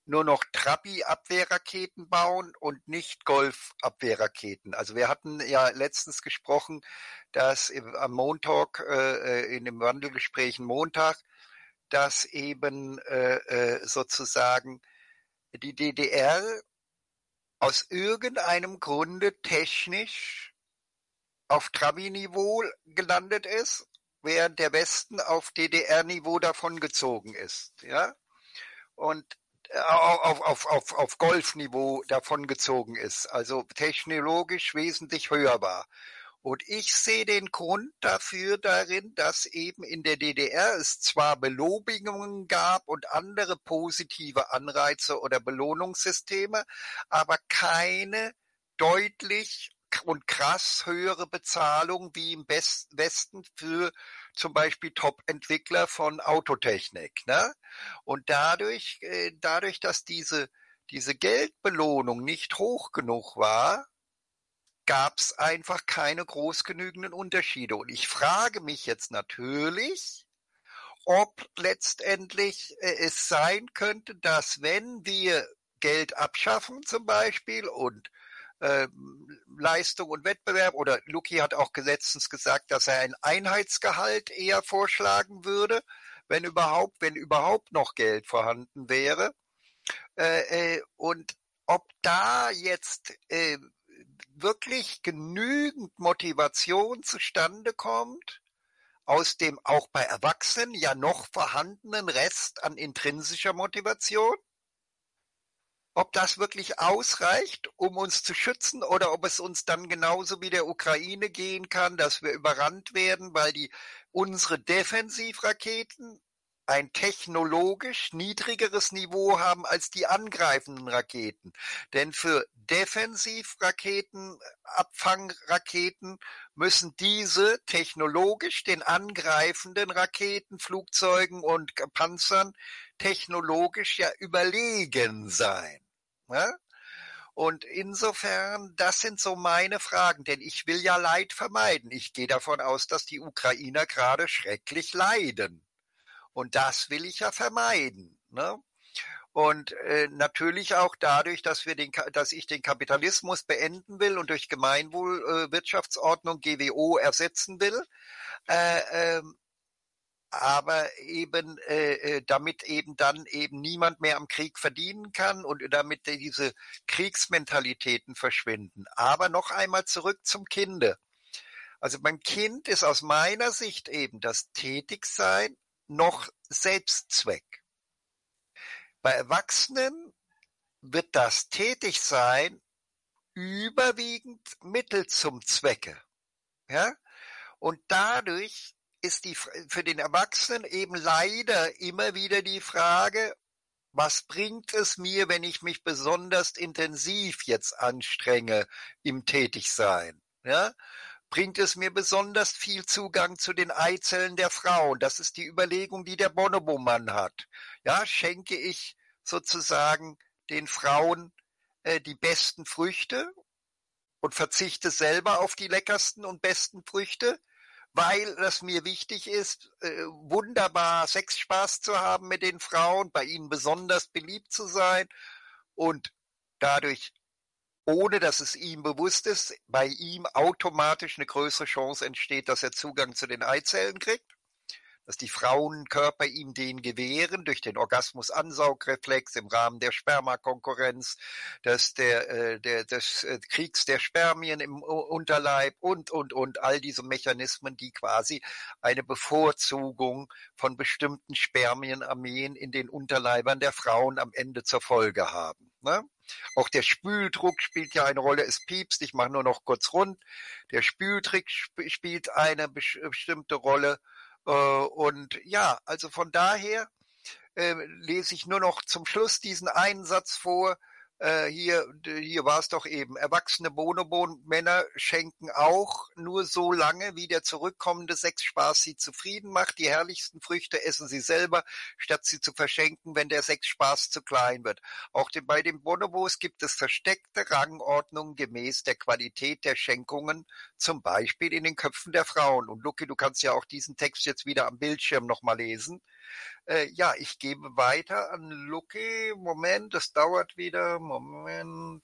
nur noch Trabi-Abwehrraketen bauen und nicht Golf-Abwehrraketen. Also wir hatten ja letztens gesprochen, dass am Montag, äh, in den Wandelgesprächen Montag, dass eben äh, sozusagen die D D R aus irgendeinem Grunde technisch auf Trabi-Niveau gelandet ist, während der Westen auf D D R-Niveau davongezogen ist. Ja? Und auf, auf, auf, auf Golfniveau davongezogen ist, also technologisch wesentlich höher war. Und ich sehe den Grund dafür darin, dass eben in der D D R es zwar Belobigungen gab und andere positive Anreize oder Belohnungssysteme, aber keine deutlich und krass höhere Bezahlung wie im Westen für zum Beispiel Top-Entwickler von Autotechnik. Ne? Und dadurch, dadurch, dass diese, diese Geldbelohnung nicht hoch genug war, gab es einfach keine groß genügenden Unterschiede. Und ich frage mich jetzt natürlich, ob letztendlich es sein könnte, dass wenn wir Geld abschaffen zum Beispiel und äh, Leistung und Wettbewerb, oder Luki hat auch letztens gesagt, dass er ein Einheitsgehalt eher vorschlagen würde, wenn überhaupt, wenn überhaupt noch Geld vorhanden wäre. Äh, äh, und ob da jetzt äh, wirklich genügend Motivation zustande kommt, aus dem auch bei Erwachsenen ja noch vorhandenen Rest an intrinsischer Motivation, ob das wirklich ausreicht, um uns zu schützen, oder ob es uns dann genauso wie der Ukraine gehen kann, dass wir überrannt werden, weil die unsere Defensivraketen ein technologisch niedrigeres Niveau haben als die angreifenden Raketen. Denn für Defensivraketen, Abfangraketen müssen diese technologisch den angreifenden Raketen, Flugzeugen und Panzern technologisch ja überlegen sein. Ja? Und insofern, das sind so meine Fragen, denn ich will ja Leid vermeiden. Ich gehe davon aus, dass die Ukrainer gerade schrecklich leiden. Und das will ich ja vermeiden. Ne? Und äh, natürlich auch dadurch, dass wir den, dass ich den Kapitalismus beenden will und durch Gemeinwohlwirtschaftsordnung äh, G W O ersetzen will. Äh, äh, aber eben äh, damit eben dann eben niemand mehr am Krieg verdienen kann und damit diese Kriegsmentalitäten verschwinden. Aber noch einmal zurück zum Kinde. Also beim Kind ist aus meiner Sicht eben das Tätigsein noch Selbstzweck. Bei Erwachsenen wird das Tätigsein überwiegend Mittel zum Zwecke. Ja? Und dadurch ist die für den Erwachsenen eben leider immer wieder die Frage, was bringt es mir, wenn ich mich besonders intensiv jetzt anstrenge im Tätigsein? Ja? Bringt es mir besonders viel Zugang zu den Eizellen der Frauen? Das ist die Überlegung, die der Bonobo-Mann hat. Ja, schenke ich sozusagen den Frauen äh, die besten Früchte und verzichte selber auf die leckersten und besten Früchte, weil das mir wichtig ist, äh, wunderbar Sexspaß zu haben mit den Frauen, bei ihnen besonders beliebt zu sein und dadurch, ohne dass es ihm bewusst ist, bei ihm automatisch eine größere Chance entsteht, dass er Zugang zu den Eizellen kriegt, dass die Frauenkörper ihm den gewähren durch den Orgasmus-Ansaugreflex im Rahmen der Spermakonkurrenz, dass der, äh, der, des äh, Kriegs der Spermien im Unterleib und, und, und all diese Mechanismen, die quasi eine Bevorzugung von bestimmten Spermienarmeen in den Unterleibern der Frauen am Ende zur Folge haben. Ne? Auch der Spüldruck spielt ja eine Rolle. Es piepst, ich mache nur noch kurz rund. Der Spüldruck sp- spielt eine bestimmte Rolle. Und ja, also von daher äh, lese ich nur noch zum Schluss diesen einen Satz vor. Äh, hier, hier war es doch eben, erwachsene Bonobo-Männer schenken auch nur so lange, wie der zurückkommende Sexspaß sie zufrieden macht. Die herrlichsten Früchte essen sie selber, statt sie zu verschenken, wenn der Sexspaß zu klein wird. Auch den, bei den Bonobos gibt es versteckte Rangordnungen gemäß der Qualität der Schenkungen, zum Beispiel in den Köpfen der Frauen. Und Luki, du kannst ja auch diesen Text jetzt wieder am Bildschirm nochmal lesen. Äh, ja, ich gebe weiter an Lucky. Moment, das dauert wieder. Moment.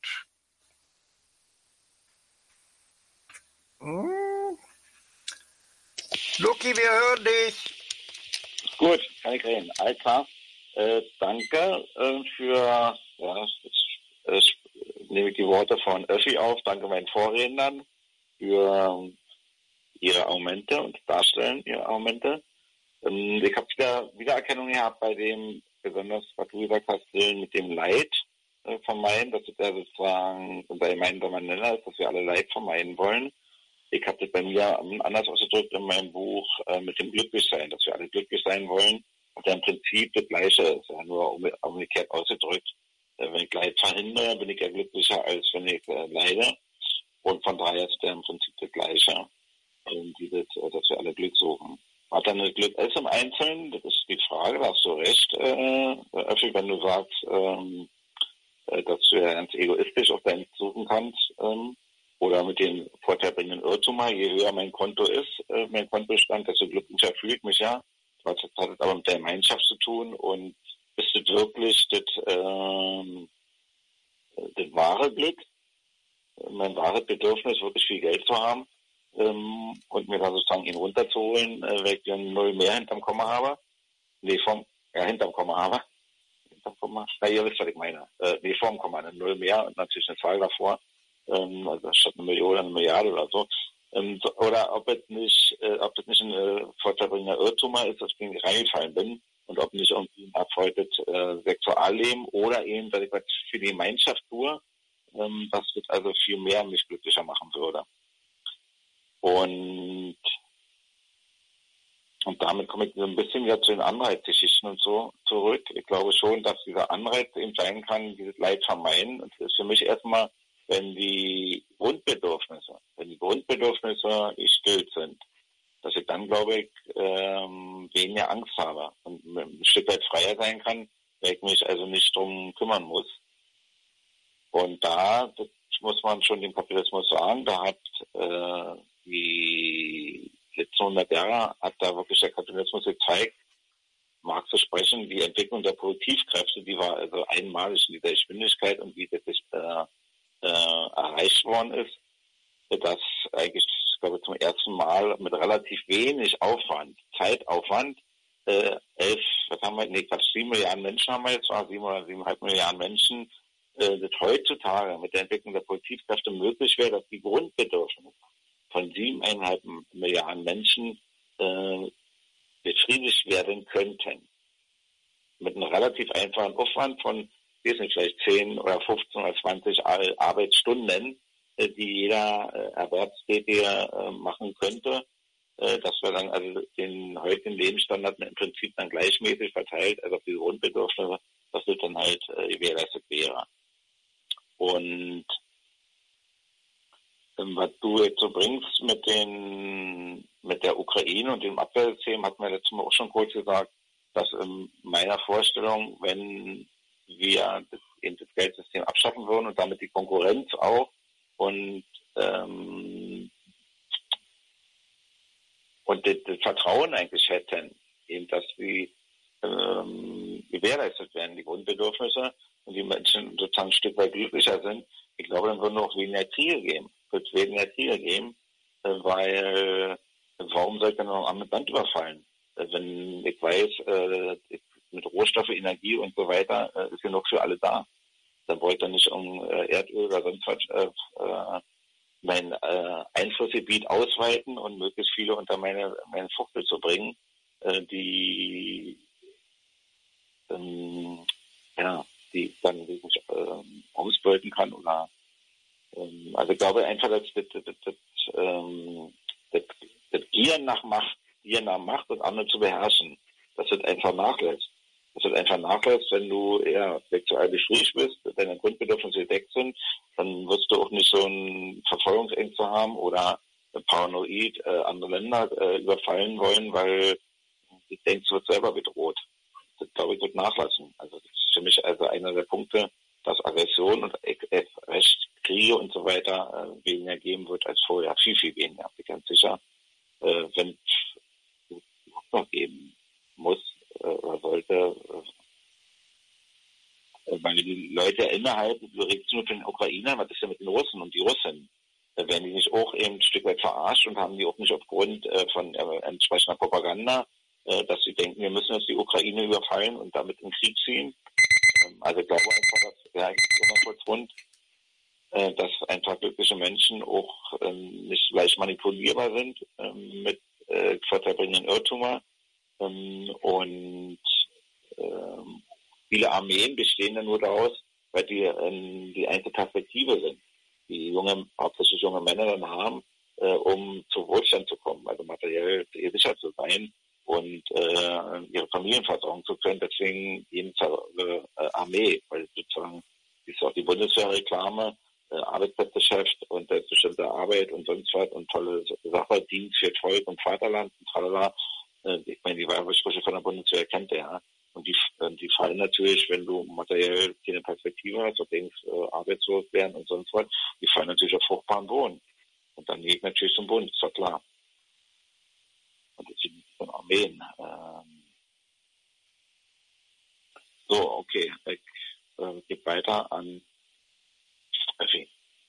Hm. Lucky, wir hören dich.
Gut, kann ich reden. Alter, äh, danke äh, für, ja, ich, ich nehme die Worte von Öffi auf. Danke meinen Vorrednern für ihre Argumente und Darstellen ihrer Argumente. Ähm, ich habe wieder Wiedererkennung gehabt bei dem, besonders was du gesagt hast, mit dem Leid äh, vermeiden, dass es ja sozusagen unser gemeinsamer Nenner ist, dass wir alle Leid vermeiden wollen. Ich habe das bei mir anders ausgedrückt in meinem Buch äh, mit dem Glücklichsein, dass wir alle glücklich sein wollen, was ja im Prinzip das Gleiche ist, ja, nur umgekehrt ausgedrückt. Äh, wenn ich Leid verhindere, bin ich ja glücklicher, als wenn ich äh, leide. Und von daher ist ja im Prinzip das Gleiche, äh, dieses, äh, dass wir alle Glück suchen. Was dann das Glück ist im Einzelnen, das ist die Frage, da hast du recht, äh, Öffi, wenn du sagst, ähm, äh, dass du ja ganz egoistisch auf deinen suchen kannst, ähm, oder mit dem vorteilbringenden Irrtum, je höher mein Konto ist, äh, mein Kontostand, desto glücklicher fühle ich mich ja. Das hat aber mit der Gemeinschaft zu tun und ist das wirklich das, ähm, das wahre Glück, mein wahres Bedürfnis, wirklich viel Geld zu haben ähm, und mir da sozusagen ihn runterzuholen, äh, wenn ich dann null mehr hinterm Komma habe. Nee, vom, ja, hinterm Komma habe. Hinterm Komma. Na, ihr wisst, was ich meine. Äh, nee, vorm Komma, eine Null mehr und natürlich eine Zahl davor. Ähm, also statt eine Million, eine Milliarde oder so. Ähm, so oder ob es nicht, äh, ob das nicht ein äh, vorteilbringender Irrtum ist, dass ich irgendwie reingefallen bin und ob nicht irgendwie ein erfolgtes äh, Sexualleben oder eben, dass ich was für die Gemeinschaft tue, ähm, was wird also viel mehr mich glücklicher machen würde. Und und damit komme ich so ein bisschen wieder zu den Anreizgeschichten und so zurück. Ich glaube schon, dass dieser Anreiz eben sein kann, dieses Leid vermeiden. Und das ist für mich erstmal, wenn die Grundbedürfnisse, wenn die Grundbedürfnisse gestillt sind, dass ich dann, glaube ich, ähm, weniger Angst habe und ein Stück weit freier sein kann, weil ich mich also nicht drum kümmern muss. Und da, das muss man schon dem Kapitalismus sagen, da hat äh, die letzten hundert Jahre hat da wirklich der Kapitalismus gezeigt, mag zu sprechen, die Entwicklung der Produktivkräfte, die war also einmalig in dieser Geschwindigkeit und wie das äh, äh, erreicht worden ist, dass eigentlich, ich glaube, zum ersten Mal mit relativ wenig Aufwand, Zeitaufwand, äh, elf, was haben wir, nee, Quatsch, sieben Milliarden Menschen haben wir jetzt, war sieben oder siebeneinhalb Milliarden Menschen, äh, das heutzutage mit der Entwicklung der Produktivkräfte möglich wäre, dass die Grundbedürfnisse von siebeneinhalb Milliarden Menschen äh, befriedigt werden könnten. Mit einem relativ einfachen Aufwand von, weiß nicht, vielleicht zehn oder fünfzehn oder zwanzig Arbeitsstunden, äh, die jeder äh, Erwerbstätige äh, machen könnte, äh, dass wir dann also den heutigen Lebensstandard im Prinzip dann gleichmäßig verteilt, also auf die Grundbedürfnisse, dass das dann halt äh, gewährleistet wäre. Und was du jetzt so bringst mit den, mit der Ukraine und dem Abwehrsystem, hat man letztes Mal auch schon kurz gesagt, dass in meiner Vorstellung, wenn wir das, eben das Geldsystem abschaffen würden und damit die Konkurrenz auch und, ähm, und das, das Vertrauen eigentlich hätten, eben, dass die, ähm, gewährleistet werden, die Grundbedürfnisse und die Menschen sozusagen ein Stück weit glücklicher sind, ich glaube, dann würden auch weniger Kriege geben. Wird es weniger Kriege geben, weil warum soll ich dann noch ein anderes Land überfallen? Wenn ich weiß, mit Rohstoffe, Energie und so weiter ist genug für alle da. Dann brauche ich dann nicht um Erdöl oder sonst was mein Einflussgebiet ausweiten und möglichst viele unter meine, meine Fuchtel zu bringen, die ähm, ja, die ich dann wirklich ähm, ausbeuten kann oder ähm, also ich glaube einfach, dass das, das, das, das, ähm, das, das Gieren nach Macht, Gieren nach Macht und andere zu beherrschen, das wird einfach nachlässt. Das wird einfach nachlässt, wenn du eher sexuell beschwert bist, deine Grundbedürfnisse gedeckt sind, dann wirst du auch nicht so ein Verfolgungsängste haben oder paranoid äh, andere Länder äh, überfallen wollen, weil du denkst, du wirst selber bedroht. Das, glaube ich, wird nachlassen. Also das ist für mich also einer der Punkte, dass Aggression und Recht, Kriege und so weiter äh, weniger geben wird als vorher. Viel, viel weniger. Ich bin ganz sicher, äh, wenn es noch geben muss, äh, oder sollte, weil die Leute innerhalb, du redest nur von den Ukrainern, was ist denn mit den Russen und die Russen? Da werden die nicht auch eben ein Stück weit verarscht und haben die auch nicht aufgrund äh, von äh, entsprechender Propaganda, äh, dass sie denken, wir müssen jetzt die Ukraine überfallen und damit in Krieg ziehen. Ähm, also ich glaube einfach, dass, ja, ich mal kurz rund, äh, dass einfach glückliche Menschen auch ähm, nicht leicht manipulierbar sind ähm, mit äh, vorteilbringenden Irrtümer. Ähm, und ähm, viele Armeen bestehen dann nur daraus, weil die ähm, die einzige Perspektive sind, die junge, hauptsächlich junge Männer dann haben, äh, um zu Wohlstand zu kommen, also materiell sicher zu sein und äh, ihre Familien versorgen zu können. Deswegen eben zur äh, Armee, weil sozusagen ist auch die Bundeswehrreklame, äh, Arbeitsplätze schafft und selbstbestimmte Arbeit und sonst was und tolle Sache, Dienst für Volk und Vaterland und tralala. Äh, ich meine, die Werbesprüche von der Bundeswehr kennt der, ja. Und die, die fallen natürlich, wenn du materiell keine Perspektive hast, und denkst, äh, arbeitslos werden und sonst was, die fallen natürlich auf fruchtbaren Boden. Und dann geht natürlich zum Bund, ist doch klar. Und das sind von Armeen. Ähm so, okay, ich äh, gebe weiter an Effi.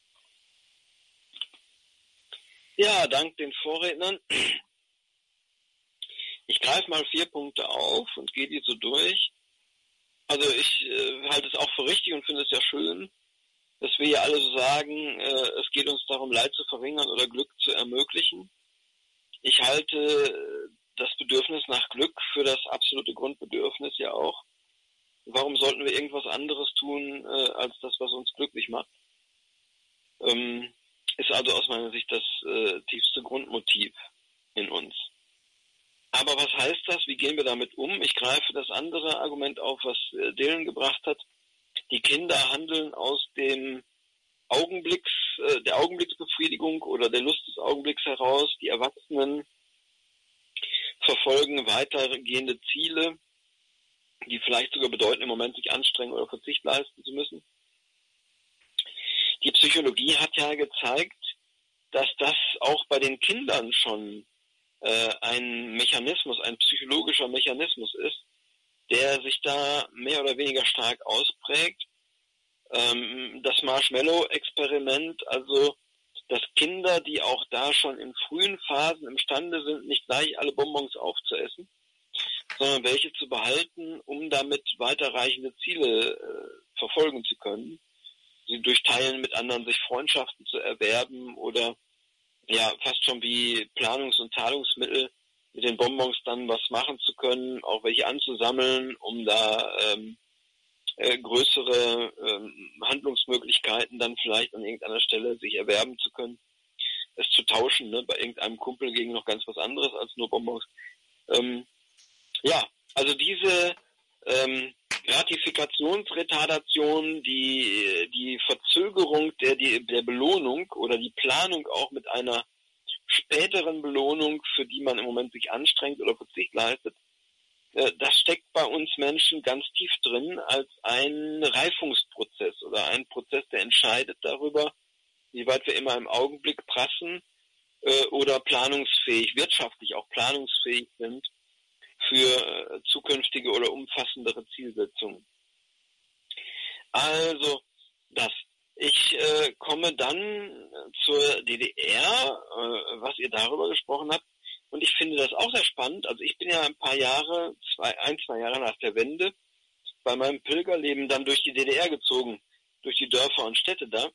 Ja, dank den Vorrednern. Ich greife mal vier Punkte auf und gehe die so durch. Also ich äh, halte es auch für richtig und finde es ja schön, dass wir ja alle so sagen, äh, es geht uns darum, Leid zu verringern oder Glück zu ermöglichen. Ich halte das Bedürfnis nach Glück für das absolute Grundbedürfnis ja auch. Warum sollten wir irgendwas anderes tun, äh, als das, was uns glücklich macht? Ähm, ist also aus meiner Sicht das äh, tiefste Grundmotiv in uns. Aber was heißt das? Wie gehen wir damit um? Ich greife das andere Argument auf, was äh, Dylan gebracht hat. Die Kinder handeln aus dem Augenblicks, äh, der Augenblicksbefriedigung oder der Lust des Augenblicks heraus. Die Erwachsenen verfolgen weitergehende Ziele, die vielleicht sogar bedeuten, im Moment sich anstrengen oder Verzicht leisten zu müssen. Die Psychologie hat ja gezeigt, dass das auch bei den Kindern schon ein Mechanismus, ein psychologischer Mechanismus ist, der sich da mehr oder weniger stark ausprägt. Das Marshmallow-Experiment, also dass Kinder, die auch da schon in frühen Phasen imstande sind, nicht gleich alle Bonbons aufzuessen, sondern welche zu behalten, um damit weiterreichende Ziele äh, verfolgen zu können. Sie durch Teilen mit anderen sich Freundschaften zu erwerben oder ja, fast schon wie Planungs- und Zahlungsmittel mit den Bonbons dann was machen zu können, auch welche anzusammeln, um da ähm, äh, größere ähm, Handlungsmöglichkeiten dann vielleicht an irgendeiner Stelle sich erwerben zu können. Es zu tauschen, ne, bei irgendeinem Kumpel gegen noch ganz was anderes als nur Bonbons. Ähm, ja, also diese ähm, Gratifikationsretardation, die die Verzögerung der, die, der Belohnung oder die Planung auch mit einer späteren Belohnung, für die man im Moment sich anstrengt oder Verzicht leistet, äh, das steckt bei uns Menschen ganz tief drin als ein Reifungsprozess oder ein Prozess, der entscheidet darüber, wie weit wir immer im Augenblick prassen äh, oder planungsfähig, wirtschaftlich auch planungsfähig sind für zukünftige oder umfassendere Zielsetzungen. Also das. Ich äh, komme dann zur D D R, äh, was ihr darüber gesprochen habt. Und ich finde das auch sehr spannend. Also ich bin ja ein paar Jahre, zwei, ein, zwei Jahre nach der Wende bei meinem Pilgerleben dann durch die D D R gezogen, durch die Dörfer und Städte da.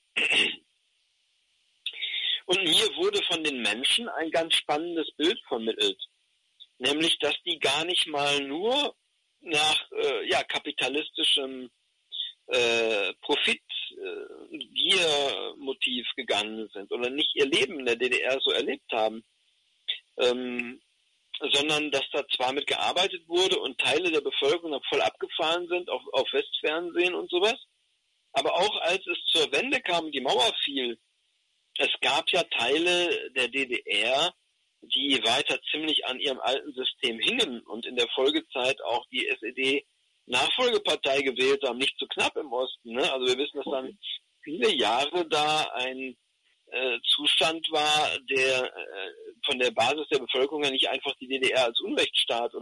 Und mir wurde von den Menschen ein ganz spannendes Bild vermittelt. Nämlich, dass die gar nicht mal nur nach äh, ja, kapitalistischem äh, Profit, äh, Giermotiv gegangen sind oder nicht ihr Leben in der D D R so erlebt haben, ähm, sondern dass da zwar mit gearbeitet wurde und Teile der Bevölkerung dann voll abgefahren sind auf, auf Westfernsehen und sowas, aber auch als es zur Wende kam, die Mauer fiel, es gab ja Teile der D D R, die weiter ziemlich an ihrem alten System hingen und in der Folgezeit auch die S E D-Nachfolgepartei gewählt haben, nicht zu knapp im Osten. Ne? Also wir wissen, dass dann viele Jahre da ein äh, Zustand war, der äh, von der Basis der Bevölkerung ja nicht einfach die D D R als Unrechtsstaat oder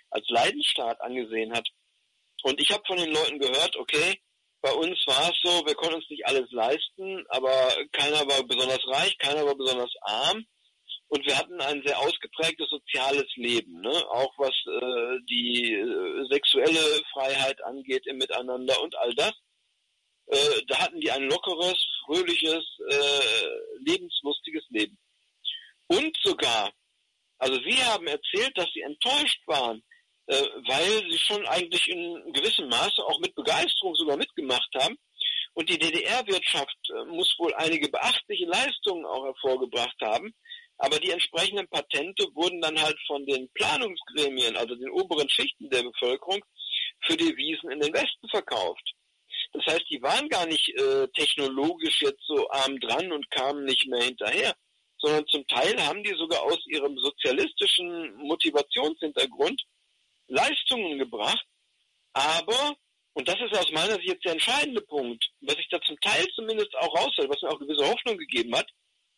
als Leidensstaat angesehen hat. Und ich habe von den Leuten gehört, okay, bei uns war es so, wir konnten uns nicht alles leisten, aber keiner war besonders reich, keiner war besonders arm. Und wir hatten ein sehr ausgeprägtes soziales Leben, ne? Auch was äh, die äh, sexuelle Freiheit angeht im Miteinander und all das. Äh, da hatten die ein lockeres, fröhliches, äh, lebenslustiges Leben. Und sogar, also sie haben erzählt, dass sie enttäuscht waren, äh, weil sie schon eigentlich in gewissem Maße auch mit Begeisterung sogar mitgemacht haben. Und die D D R-Wirtschaft äh, muss wohl einige beachtliche Leistungen auch hervorgebracht haben. Aber die entsprechenden Patente wurden dann halt von den Planungsgremien, also den oberen Schichten der Bevölkerung, für Devisen in den Westen verkauft. Das heißt, die waren gar nicht äh, technologisch jetzt so arm dran und kamen nicht mehr hinterher, sondern zum Teil haben die sogar aus ihrem sozialistischen Motivationshintergrund Leistungen gebracht. Aber, und das ist aus meiner Sicht jetzt der entscheidende Punkt, was ich da zum Teil zumindest auch raushält, was mir auch gewisse Hoffnung gegeben hat,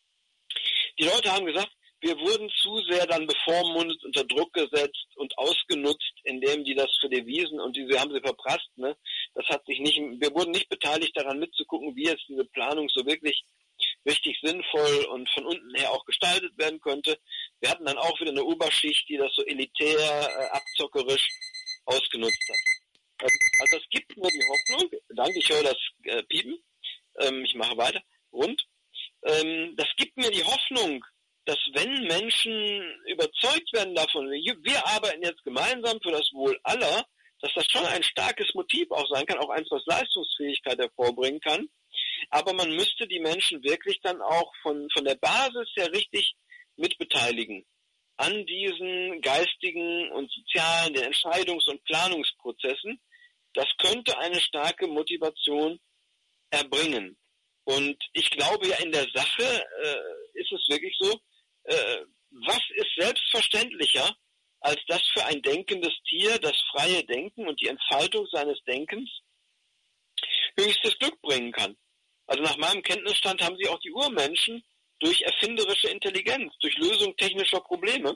die Leute haben gesagt, wir wurden zu sehr dann bevormundet, unter Druck gesetzt und ausgenutzt, indem die das für Devisen und diese haben sie verprasst, ne? Das hat sich nicht, wir wurden nicht beteiligt daran mitzugucken, wie jetzt diese Planung so wirklich richtig sinnvoll und von unten her auch gestaltet werden könnte. Wir hatten dann auch wieder eine Oberschicht, die das so elitär, äh, abzockerisch ausgenutzt hat. Also es gibt mir die Hoffnung, danke, ich höre das äh, Piepen, ähm, ich mache weiter, rund. Ähm, das gibt mir die Hoffnung, dass wenn Menschen überzeugt werden davon, wir arbeiten jetzt gemeinsam für das Wohl aller, dass das schon ein starkes Motiv auch sein kann, auch eins, was Leistungsfähigkeit hervorbringen kann. Aber man müsste die Menschen wirklich dann auch von, von der Basis her richtig mitbeteiligen an diesen geistigen und sozialen, den Entscheidungs- und Planungsprozessen. Das könnte eine starke Motivation erbringen. Und ich glaube ja, in der Sache äh, ist es wirklich so, äh, was ist selbstverständlicher, als dass für ein denkendes Tier das freie Denken und die Entfaltung seines Denkens höchstes Glück bringen kann. Also nach meinem Kenntnisstand haben sie auch die Urmenschen durch erfinderische Intelligenz, durch Lösung technischer Probleme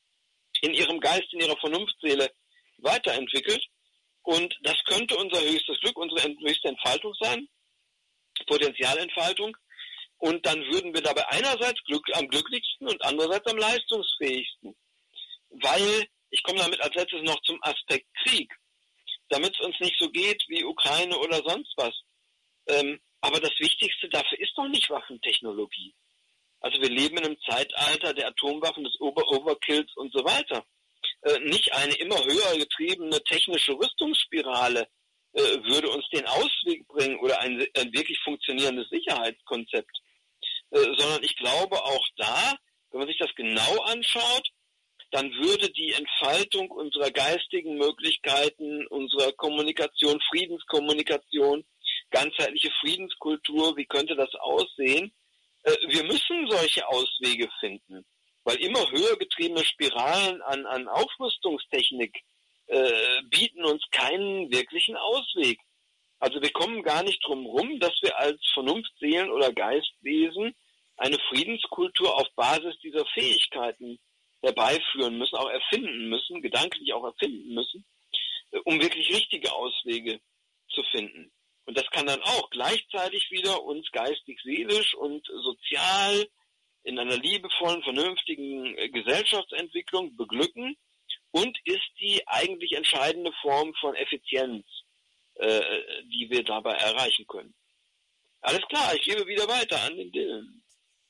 in ihrem Geist, in ihrer Vernunftseele weiterentwickelt. Und das könnte unser höchstes Glück, unsere höchste Entfaltung sein, Potenzialentfaltung. Und dann würden wir dabei einerseits Glück, am glücklichsten und andererseits am leistungsfähigsten. Weil, ich komme damit als letztes noch zum Aspekt Krieg, damit es uns nicht so geht wie Ukraine oder sonst was. Ähm, aber das Wichtigste dafür ist doch nicht Waffentechnologie. Also wir leben in einem Zeitalter der Atomwaffen, des Over Overkills und so weiter. Äh, nicht eine immer höher getriebene technische Rüstungsspirale äh, würde uns den Ausweg bringen oder ein, ein wirklich funktionierendes Sicherheitskonzept. Äh, sondern ich glaube auch da, wenn man sich das genau anschaut, dann würde die Entfaltung unserer geistigen Möglichkeiten, unserer Kommunikation, Friedenskommunikation, ganzheitliche Friedenskultur, wie könnte das aussehen? Äh, wir müssen solche Auswege finden, weil immer höher getriebene Spiralen an, an Aufrüstungstechnik äh, bieten uns keinen wirklichen Ausweg. Also wir kommen gar nicht drum rum, dass wir als Vernunftseelen oder Geistwesen eine Friedenskultur auf Basis dieser Fähigkeiten herbeiführen müssen, auch erfinden müssen, gedanklich auch erfinden müssen, um wirklich richtige Auswege zu finden. Und das kann dann auch gleichzeitig wieder uns geistig, seelisch und sozial in einer liebevollen, vernünftigen Gesellschaftsentwicklung beglücken und ist die eigentlich entscheidende Form von Effizienz, äh, die wir dabei erreichen können. Alles klar, ich gebe wieder weiter an den Dylan.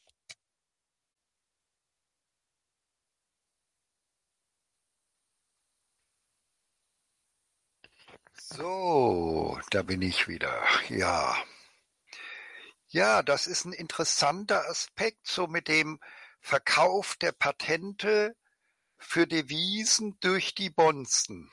So, da bin ich wieder. Ja. Ja, das ist ein interessanter Aspekt, so mit dem Verkauf der Patente für Devisen durch die Bonzen.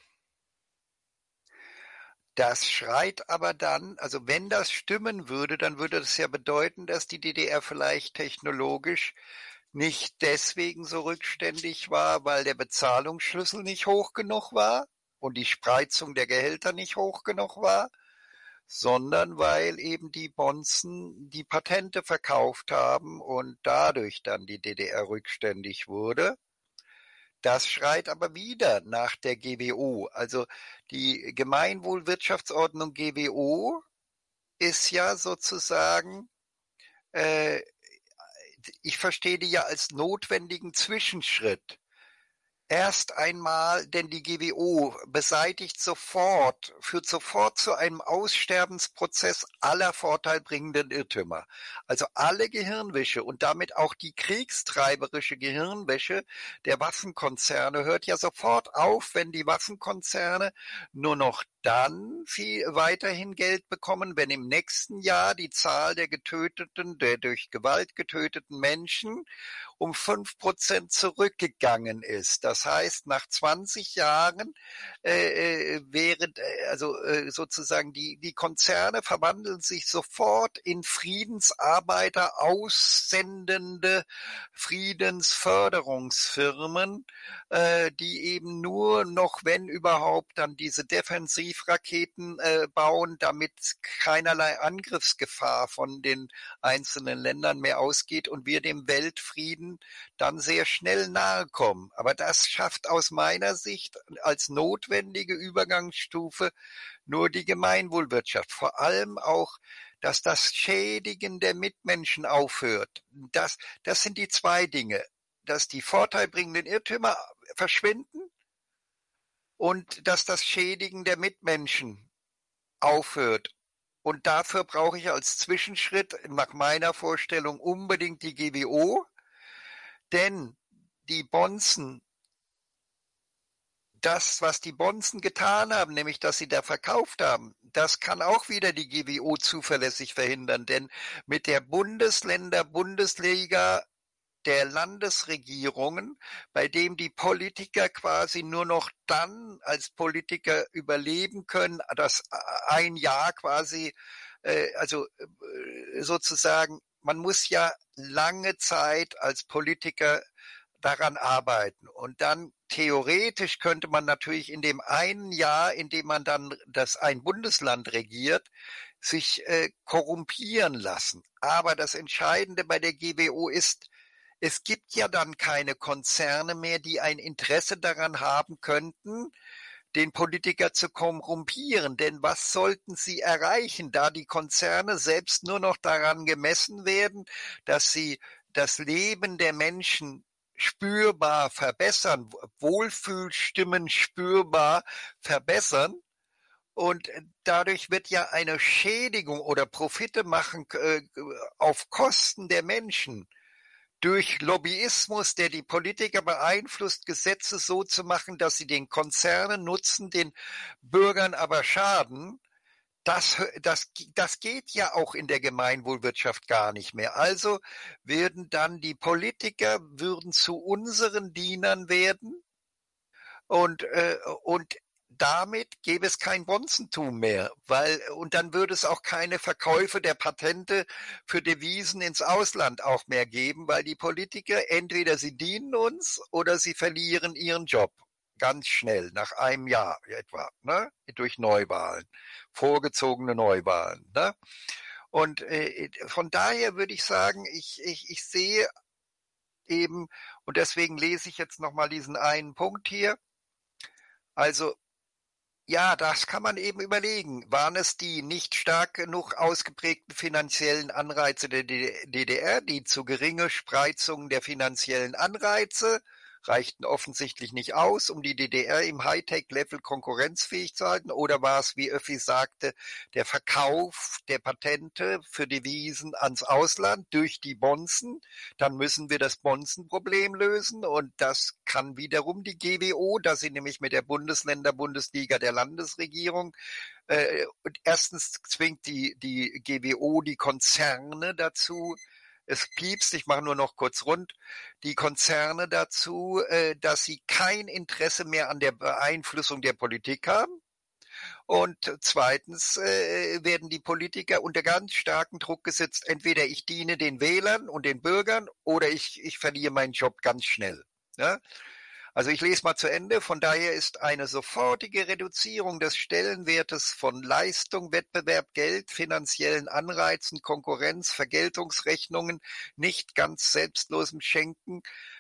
Das schreit aber dann, also wenn das stimmen würde, dann würde das ja bedeuten, dass die D D R vielleicht technologisch nicht deswegen so rückständig war, weil der Bezahlungsschlüssel nicht hoch genug war und die Spreizung der Gehälter nicht hoch genug war, sondern weil eben die Bonzen die Patente verkauft haben und dadurch dann die D D R rückständig wurde. Das schreit aber wieder nach der G W O. Also die Gemeinwohlwirtschaftsordnung G W O ist ja sozusagen, äh, ich verstehe die ja als notwendigen Zwischenschritt. Erst einmal, denn die G W O beseitigt sofort, führt sofort zu einem Aussterbensprozess aller vorteilbringenden Irrtümer. Also alle Gehirnwäsche und damit auch die kriegstreiberische Gehirnwäsche der Waffenkonzerne hört ja sofort auf, wenn die Waffenkonzerne nur noch dann viel weiterhin Geld bekommen, wenn im nächsten Jahr die Zahl der getöteten, der durch Gewalt getöteten Menschen um fünf Prozent zurückgegangen ist. Das heißt, nach zwanzig Jahren äh, wäre, also äh, sozusagen die, die Konzerne verwandeln sich sofort in Friedensarbeiter aussendende Friedensförderungsfirmen, äh, die eben nur noch, wenn überhaupt, dann diese Defensivraketen äh, bauen, damit keinerlei Angriffsgefahr von den einzelnen Ländern mehr ausgeht und wir dem Weltfrieden dann sehr schnell nahe kommen. Aber das schafft aus meiner Sicht als notwendige Übergangsstufe nur die Gemeinwohlwirtschaft. Vor allem auch, dass das Schädigen der Mitmenschen aufhört. Das, das sind die zwei Dinge, dass die vorteilbringenden Irrtümer verschwinden und dass das Schädigen der Mitmenschen aufhört. Und dafür brauche ich als Zwischenschritt nach meiner Vorstellung unbedingt die G W O, denn die Bonzen, das, was die Bonzen getan haben, nämlich dass sie da verkauft haben, das kann auch wieder die G W O zuverlässig verhindern, denn mit der Bundesländer-Bundesliga der Landesregierungen, bei dem die Politiker quasi nur noch dann als Politiker überleben können, dass ein Jahr quasi, äh, also äh, sozusagen, man muss ja lange Zeit als Politiker daran arbeiten. Und dann theoretisch könnte man natürlich in dem einen Jahr, in dem man dann das ein Bundesland regiert, sich äh, korrumpieren lassen. Aber das Entscheidende bei der G W O ist, es gibt ja dann keine Konzerne mehr, die ein Interesse daran haben könnten, den Politiker zu korrumpieren. Denn was sollten sie erreichen, da die Konzerne selbst nur noch daran gemessen werden, dass sie das Leben der Menschen spürbar verbessern, Wohlfühlstimmen spürbar verbessern. Und dadurch wird ja eine Schädigung oder Profite machen äh, auf Kosten der Menschen durch Lobbyismus, der die Politiker beeinflusst, Gesetze so zu machen, dass sie den Konzernen nutzen, den Bürgern aber schaden. Das, das, das geht ja auch in der Gemeinwohlwirtschaft gar nicht mehr. Also würden dann die Politiker würden zu unseren Dienern werden und, äh, und damit gäbe es kein Bonzentum mehr, weil, und dann würde es auch keine Verkäufe der Patente für Devisen ins Ausland auch mehr geben, weil die Politiker entweder sie dienen uns oder sie verlieren ihren Job. Ganz schnell, nach einem Jahr etwa, ne? Durch Neuwahlen, vorgezogene Neuwahlen. Ne? Und äh, von daher würde ich sagen, ich, ich, ich sehe eben, und deswegen lese ich jetzt nochmal diesen einen Punkt hier, also ja, das kann man eben überlegen. Waren es die nicht stark genug ausgeprägten finanziellen Anreize der D D R, die zu geringe Spreizung der finanziellen Anreize reichten offensichtlich nicht aus, um die D D R im Hightech-Level konkurrenzfähig zu halten? Oder war es, wie Öffi sagte, der Verkauf der Patente für Devisen ans Ausland durch die Bonzen? Dann müssen wir das Bonzenproblem lösen und das kann wiederum die G W O, da sie nämlich mit der Bundesländer-Bundesliga der Landesregierung äh, und erstens zwingt die, die G W O die Konzerne dazu, es piepst, ich mache nur noch kurz rund, die Konzerne dazu, äh, dass sie kein Interesse mehr an der Beeinflussung der Politik haben. Und zweitens äh, werden die Politiker unter ganz starken Druck gesetzt, entweder ich diene den Wählern und den Bürgern oder ich, ich verliere meinen Job ganz schnell. Ja? Also ich lese mal zu Ende. Von daher ist eine sofortige Reduzierung des Stellenwertes von Leistung, Wettbewerb, Geld, finanziellen Anreizen, Konkurrenz, Vergeltungsrechnungen, nicht ganz selbstlosem Schenken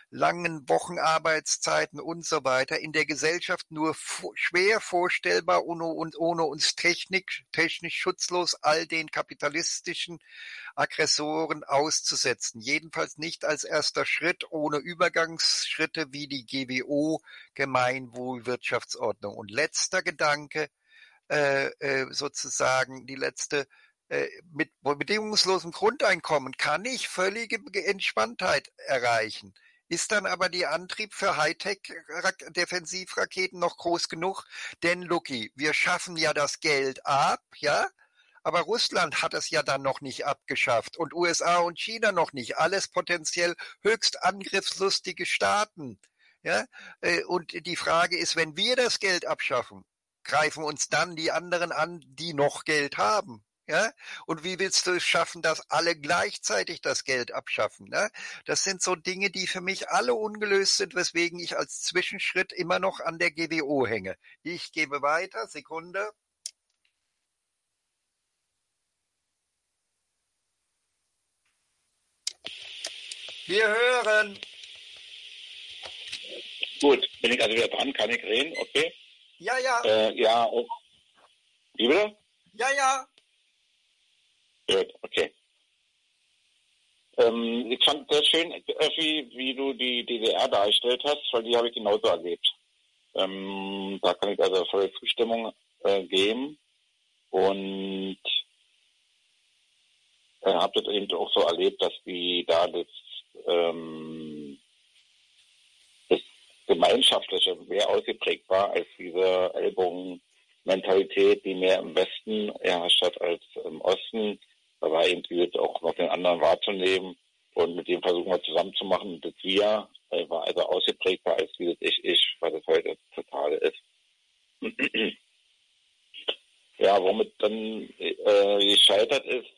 langen Wochenarbeitszeiten und so weiter in der Gesellschaft nur schwer vorstellbar ohne, ohne uns Technik, technisch schutzlos all den kapitalistischen Aggressoren auszusetzen. Jedenfalls nicht als erster Schritt ohne Übergangsschritte wie die G W O, Gemeinwohlwirtschaftsordnung. Und letzter Gedanke, äh, äh, sozusagen die letzte, äh, mit bedingungslosem Grundeinkommen kann ich völlige Entspanntheit erreichen. Ist dann aber der Antrieb für Hightech-Defensivraketen noch groß genug? Denn, Lucky, wir schaffen ja das Geld ab, ja? Aber Russland hat es ja dann noch nicht abgeschafft und U S A und China noch nicht. Alles potenziell höchst angriffslustige Staaten. Ja? Und die Frage ist, wenn wir das Geld abschaffen, greifen uns dann die anderen an, die noch Geld haben. Ja? Und wie willst du es schaffen, dass alle gleichzeitig das Geld abschaffen? Ne? Das sind so Dinge, die für mich alle ungelöst sind, weswegen ich als Zwischenschritt immer noch an der G W O hänge. Ich gebe weiter, Sekunde. Wir hören.
Gut, bin ich also wieder dran, kann ich reden, okay?
Ja, ja.
Äh, ja, und, wie bitte?
Ja, ja.
Gut, okay. Ähm, ich fand sehr schön, Öffi, wie du die D D R dargestellt hast, weil die habe ich genauso erlebt. Ähm, da kann ich also volle Zustimmung äh, geben und äh, habe das eben auch so erlebt, dass die da das Ähm, das Gemeinschaftliche mehr ausgeprägt war als diese Ellbogenmentalität, die mehr im Westen herrscht hat als im Osten. Da war irgendwie auch noch den anderen wahrzunehmen und mit dem versuchen wir zusammenzumachen. Das Wir äh, war also ausgeprägter als dieses Ich-Ich, was das heute total ist. Ja, womit dann äh, gescheitert ist,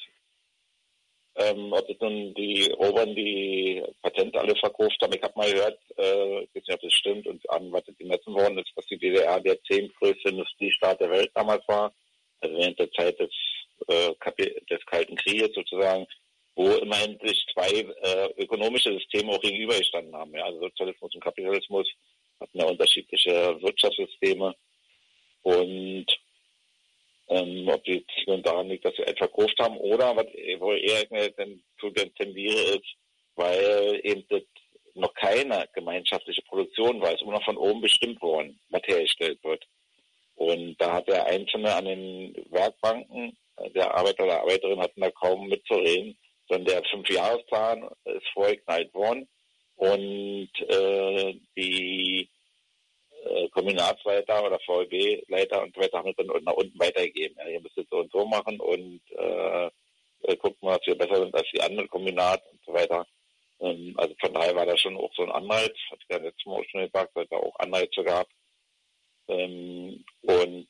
Ähm, ob jetzt nun die Oberen die Patente alle verkauft haben. Ich habe mal gehört, äh, ich weiß nicht, ob das stimmt, und an was das gemessen worden ist, dass die D D R der zehntgrößte Industriestaat der Welt damals war, also während der Zeit des, äh, des Kalten Krieges sozusagen, wo immerhin sich zwei äh, ökonomische Systeme auch gegenübergestanden haben. Ja? Also Sozialismus und Kapitalismus hatten ja unterschiedliche Wirtschaftssysteme und Ähm, ob die nun daran liegt, dass sie etwas verkauft haben oder was wohl eher zu tendiere ist, weil eben das noch keine gemeinschaftliche Produktion war, ist immer noch von oben bestimmt worden, was hergestellt wird. Und da hat der Einzelne an den Werkbanken, der Arbeiter oder Arbeiterin hatten da kaum mitzureden, sondern der Fünfjahresplan ist vorgeknallt worden und äh, die Kombinatsleiter oder V E B-Leiter und so weiter haben es dann nach unten weitergegeben. Ja, ihr müsst es so und so machen und äh, gucken mal, dass wir besser sind als die anderen Kombinat und so weiter. Ähm, also von daher war da schon auch so ein Anreiz, hatte ich ja letztes Mal auch schon gesagt, weil da auch Anreize gab. Ähm, und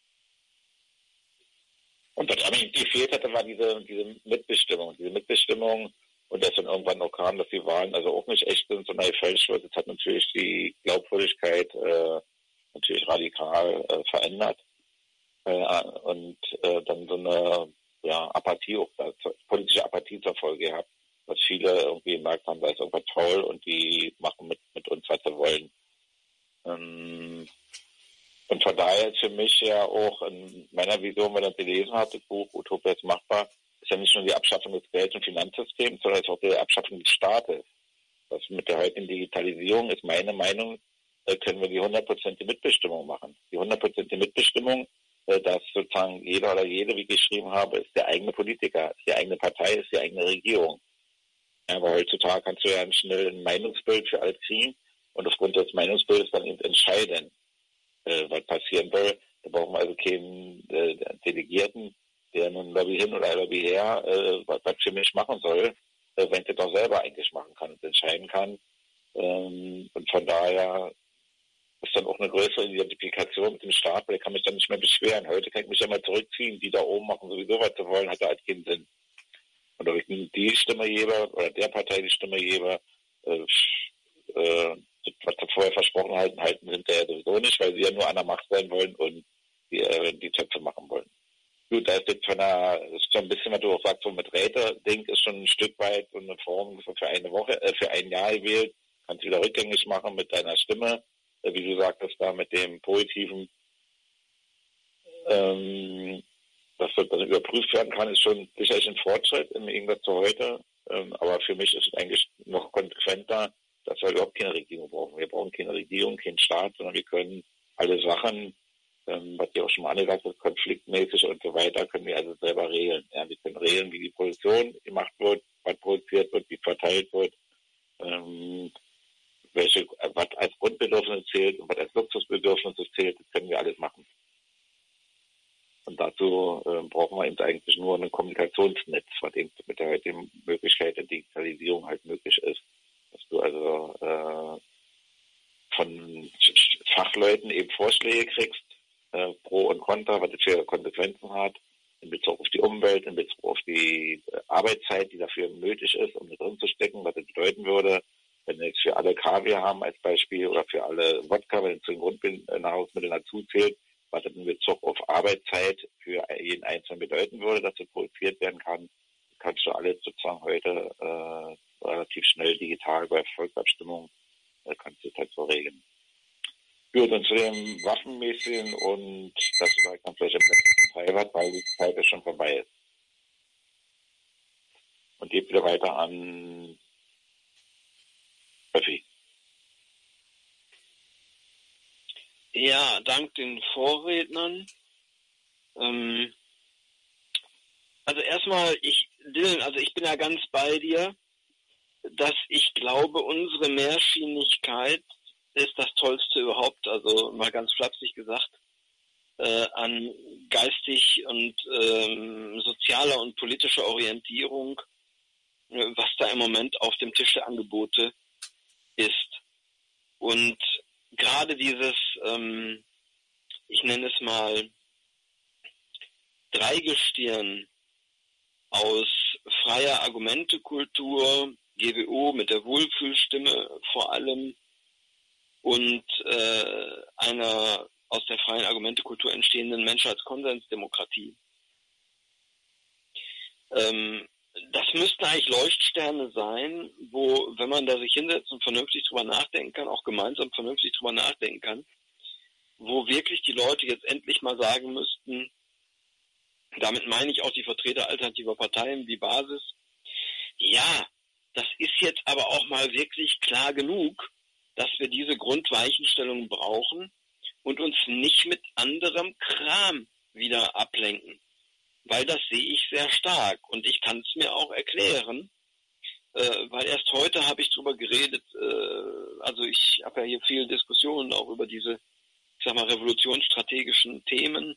und was mir gefehlt hatte, war diese, diese Mitbestimmung. Diese Mitbestimmung und dass dann irgendwann noch kam, dass die Wahlen also auch nicht echt sind, sondern gefälscht wird. Das hat natürlich die Glaubwürdigkeit äh, natürlich radikal äh, verändert äh, und äh, dann so eine ja, Apathie, auch politische Apathie zur Folge gehabt, dass viele irgendwie gemerkt haben, da ist irgendwas faul und die machen mit, mit uns, was sie wollen. Ähm, und von daher ist für mich ja auch in meiner Vision, wenn ich das gelesen habe, das Buch Utopia ist machbar, ist ja nicht nur die Abschaffung des Geld- und Finanzsystems, sondern es ist auch die Abschaffung des Staates. Das mit der heutigen Digitalisierung ist meine Meinung, äh, können wir die hundertprozentige Mitbestimmung machen. Die hundertprozentige Mitbestimmung, äh, dass sozusagen jeder oder jede, wie ich geschrieben habe, ist der eigene Politiker, ist die eigene Partei, ist die eigene Regierung. Ja, aber heutzutage kannst du ja schnell ein Meinungsbild für alles kriegen und aufgrund des Meinungsbildes dann eben entscheiden, äh, was passieren soll. Da brauchen wir also keinen äh, Delegierten, der nun Lobby hin oder Lobby her, äh, was, was für mich machen soll, äh, wenn ich das doch selber eigentlich machen kann und entscheiden kann. Ähm, und von daher ist dann auch eine größere Identifikation mit dem Staat, weil ich kann mich dann nicht mehr beschweren. Heute kann ich mich ja mal zurückziehen, die da oben machen sowieso was zu wollen, hat da halt keinen Sinn. Und ob ich die Stimme gebe oder der Partei die Stimme gebe, äh, äh, was sie vorher versprochen halten, halten hinterher sowieso nicht, weil sie ja nur an der Macht sein wollen und die, äh, die Töpfe machen wollen. Gut, da ist jetzt von einer, ist schon ein bisschen, was du auch sagst, so mit Räte-Ding ist schon ein Stück weit so eine Form für eine Woche, äh, für ein Jahr gewählt. kannst wieder rückgängig machen mit deiner Stimme, äh, wie du sagtest, da mit dem Positiven. Ähm, dass das dann überprüft werden kann, ist schon sicherlich ein Fortschritt im Gegensatz zu heute. Ähm, aber für mich ist es eigentlich noch konsequenter, dass wir überhaupt keine Regierung brauchen. Wir brauchen keine Regierung, keinen Staat, sondern wir können alle Sachen, ähm, was ihr auch schon mal angesagt habt, konfliktmäßig und so weiter, können wir also selber regeln. Ja, wir können regeln, wie die Produktion gemacht wird, was produziert wird, wie verteilt wird, ähm, welche, was als Grundbedürfnis zählt und was als Luxusbedürfnis zählt, das können wir alles machen. Und dazu äh, brauchen wir eben eigentlich nur ein Kommunikationsnetz, was eben mit der heutigen Möglichkeit der Digitalisierung halt möglich ist. Dass du also äh, von Fachleuten eben Vorschläge kriegst, äh, pro und contra, was das für Konsequenzen hat, in Bezug auf die Umwelt, in Bezug auf die äh, Arbeitszeit, die dafür nötig ist, um da drin zu stecken, was das bedeuten würde, wenn wir jetzt für alle Kaviar haben als Beispiel oder für alle Wodka, wenn es zu den Grundnahrungsmitteln dazu zählt, was das in Bezug auf Arbeitszeit für jeden Einzelnen bedeuten würde, dass das produziert werden kann, kannst du alles sozusagen heute äh, relativ schnell digital bei Volksabstimmung, äh, kannst du das halt so regeln. Gut, und zu dem Waffenmäßigen und das vielleicht dann vielleicht im letzten Teil was, weil die Zeit ist schon vorbei ist. Und geht wieder weiter an Öffi.
Ja, dank den Vorrednern. Ähm, also erstmal, ich, Dylan, also ich bin ja ganz bei dir, dass ich glaube, unsere Mehrschienigkeit ist das Tollste überhaupt, also mal ganz flapsig gesagt, äh, an geistig und ähm, sozialer und politischer Orientierung, äh, was da im Moment auf dem Tisch der Angebote ist. Und gerade dieses, ähm, ich nenne es mal, Dreigestirn aus freier Argumentekultur, G W O mit der Wohlfühlstimme vor allem und äh, einer aus der freien Argumentekultur entstehenden Menschheitskonsensdemokratie. Ähm, das müssten eigentlich Leuchtsterne sein, wo, wenn man da sich hinsetzt und vernünftig drüber nachdenken kann, auch gemeinsam vernünftig drüber nachdenken kann, wo wirklich die Leute jetzt endlich mal sagen müssten, damit meine ich auch die Vertreter alternativer Parteien, die Basis, ja, das ist jetzt aber auch mal wirklich klar genug, dass wir diese Grundweichenstellung brauchen und uns nicht mit anderem Kram wieder ablenken. Weil das sehe ich sehr stark und ich kann es mir auch erklären, äh, weil erst heute habe ich drüber geredet, äh, also ich habe ja hier viele Diskussionen auch über diese, ich sag mal, revolutionsstrategischen Themen.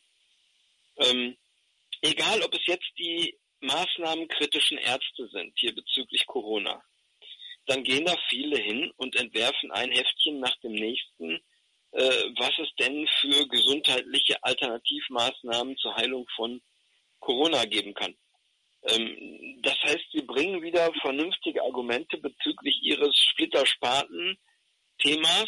Ähm, egal, ob es jetzt die maßnahmenkritischen Ärzte sind, hier bezüglich Corona, dann gehen da viele hin und entwerfen ein Heftchen nach dem nächsten, äh, was es denn für gesundheitliche Alternativmaßnahmen zur Heilung von Corona geben kann. Ähm, das heißt, sie bringen wieder vernünftige Argumente bezüglich ihres Splittersparten-Themas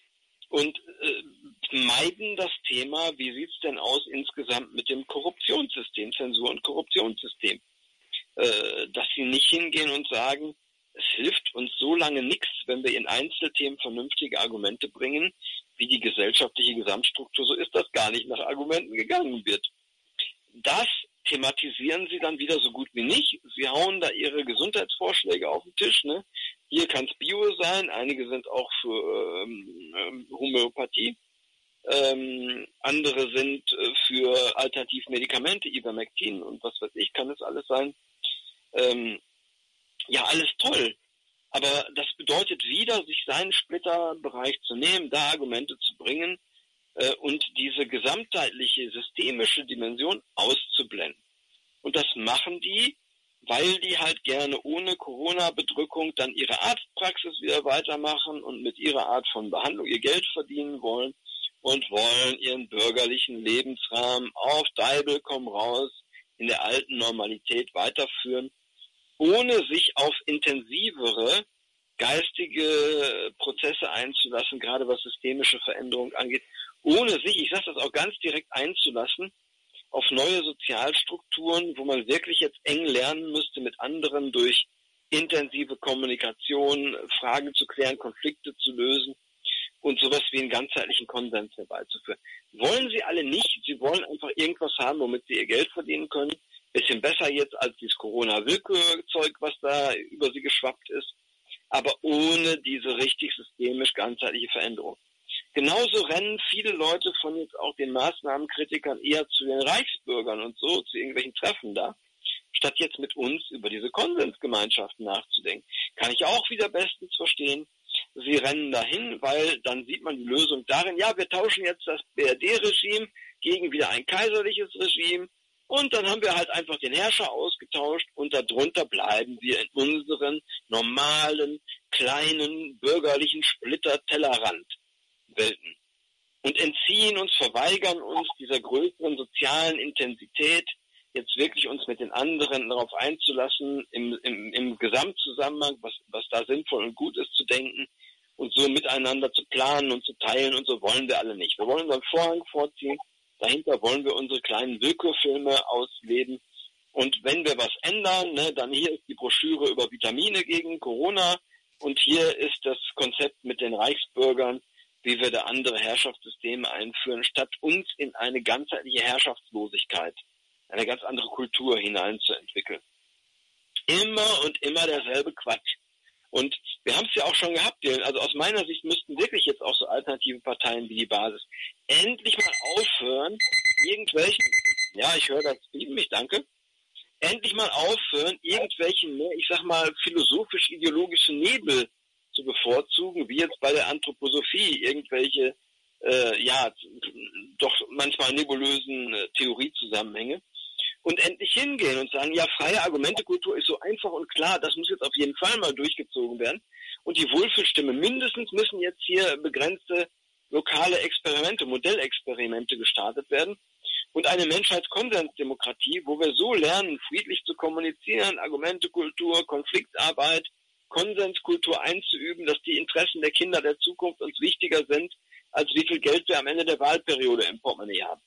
und äh, meiden das Thema, wie sieht's denn aus insgesamt mit dem Korruptionssystem, Zensur- und Korruptionssystem. Äh, dass sie nicht hingehen und sagen, es hilft uns so lange nichts, wenn wir in Einzelthemen vernünftige Argumente bringen, wie die gesellschaftliche Gesamtstruktur, so ist das gar nicht nach Argumenten gegangen wird. Das thematisieren sie dann wieder so gut wie nicht. Sie hauen da ihre Gesundheitsvorschläge auf den Tisch. Ne? Hier kann es Bio sein, einige sind auch für ähm, Homöopathie, ähm, andere sind äh, für Alternativmedikamente, Ivermectin und was weiß ich, kann es alles sein. Ähm, ja, alles toll. Aber das bedeutet wieder, sich seinen Splitterbereich zu nehmen, da Argumente zu bringen äh, und diese gesamtheitliche, systemische Dimension auszublenden. Und das machen die, weil die halt gerne ohne Corona-Bedrückung dann ihre Arztpraxis wieder weitermachen und mit ihrer Art von Behandlung ihr Geld verdienen wollen und wollen ihren bürgerlichen Lebensrahmen auf Deibel komm raus in der alten Normalität weiterführen, ohne sich auf intensivere geistige Prozesse einzulassen, gerade was systemische Veränderung angeht, ohne sich, ich sage das auch ganz direkt, einzulassen auf neue Sozialstrukturen, wo man wirklich jetzt eng lernen müsste, mit anderen durch intensive Kommunikation, Fragen zu klären, Konflikte zu lösen und sowas wie einen ganzheitlichen Konsens herbeizuführen. Wollen sie alle nicht. Sie wollen einfach irgendwas haben, womit sie ihr Geld verdienen können. Bisschen besser jetzt als dieses Corona-Willkürzeug, was da über sie geschwappt ist, aber ohne diese richtig systemisch ganzheitliche Veränderung. Genauso rennen viele Leute von jetzt auch den Maßnahmenkritikern eher zu den Reichsbürgern und so, zu irgendwelchen Treffen da, statt jetzt mit uns über diese Konsensgemeinschaften nachzudenken. Kann ich auch wieder bestens verstehen. Sie rennen dahin, weil dann sieht man die Lösung darin, ja, wir tauschen jetzt das B R D-Regime gegen wieder ein kaiserliches Regime und dann haben wir halt einfach den Herrscher ausgetauscht und darunter bleiben wir in unseren normalen, kleinen, bürgerlichen Splitter-Tellerrand-Welten und entziehen uns, verweigern uns dieser größeren sozialen Intensität, jetzt wirklich uns mit den anderen darauf einzulassen, im, im, im Gesamtzusammenhang, was, was da sinnvoll und gut ist, zu denken und so miteinander zu planen und zu teilen und so wollen wir alle nicht. Wir wollen unseren Vorhang vorziehen, dahinter wollen wir unsere kleinen Willkürfilme ausleben und wenn wir was ändern, ne, dann hier ist die Broschüre über Vitamine gegen Corona und hier ist das Konzept mit den Reichsbürgern, wie wir da andere Herrschaftssysteme einführen, statt uns in eine ganzheitliche Herrschaftslosigkeit, eine ganz andere Kultur hineinzuentwickeln. Immer und immer derselbe Quatsch. Und wir haben es ja auch schon gehabt, also aus meiner Sicht müssten wirklich jetzt auch so alternative Parteien wie die Basis endlich mal aufhören, irgendwelchen, ja, ich höre das Frieden, ich danke, endlich mal aufhören, irgendwelchen, mehr, ich sag mal, philosophisch-ideologischen Nebel zu bevorzugen, wie jetzt bei der Anthroposophie, irgendwelche, äh, ja, doch manchmal nebulösen äh, Theoriezusammenhänge. Und endlich hingehen und sagen, ja, freie Argumentekultur ist so einfach und klar, das muss jetzt auf jeden Fall mal durchgezogen werden. Und die Wohlfühlstimme, mindestens müssen jetzt hier begrenzte lokale Experimente, Modellexperimente gestartet werden. Und eine Menschheitskonsensdemokratie, wo wir so lernen, friedlich zu kommunizieren, Argumentekultur, Konfliktarbeit, Konsenskultur einzuüben, dass die Interessen der Kinder der Zukunft uns wichtiger sind, als wie viel Geld wir am Ende der Wahlperiode im Portemonnaie haben.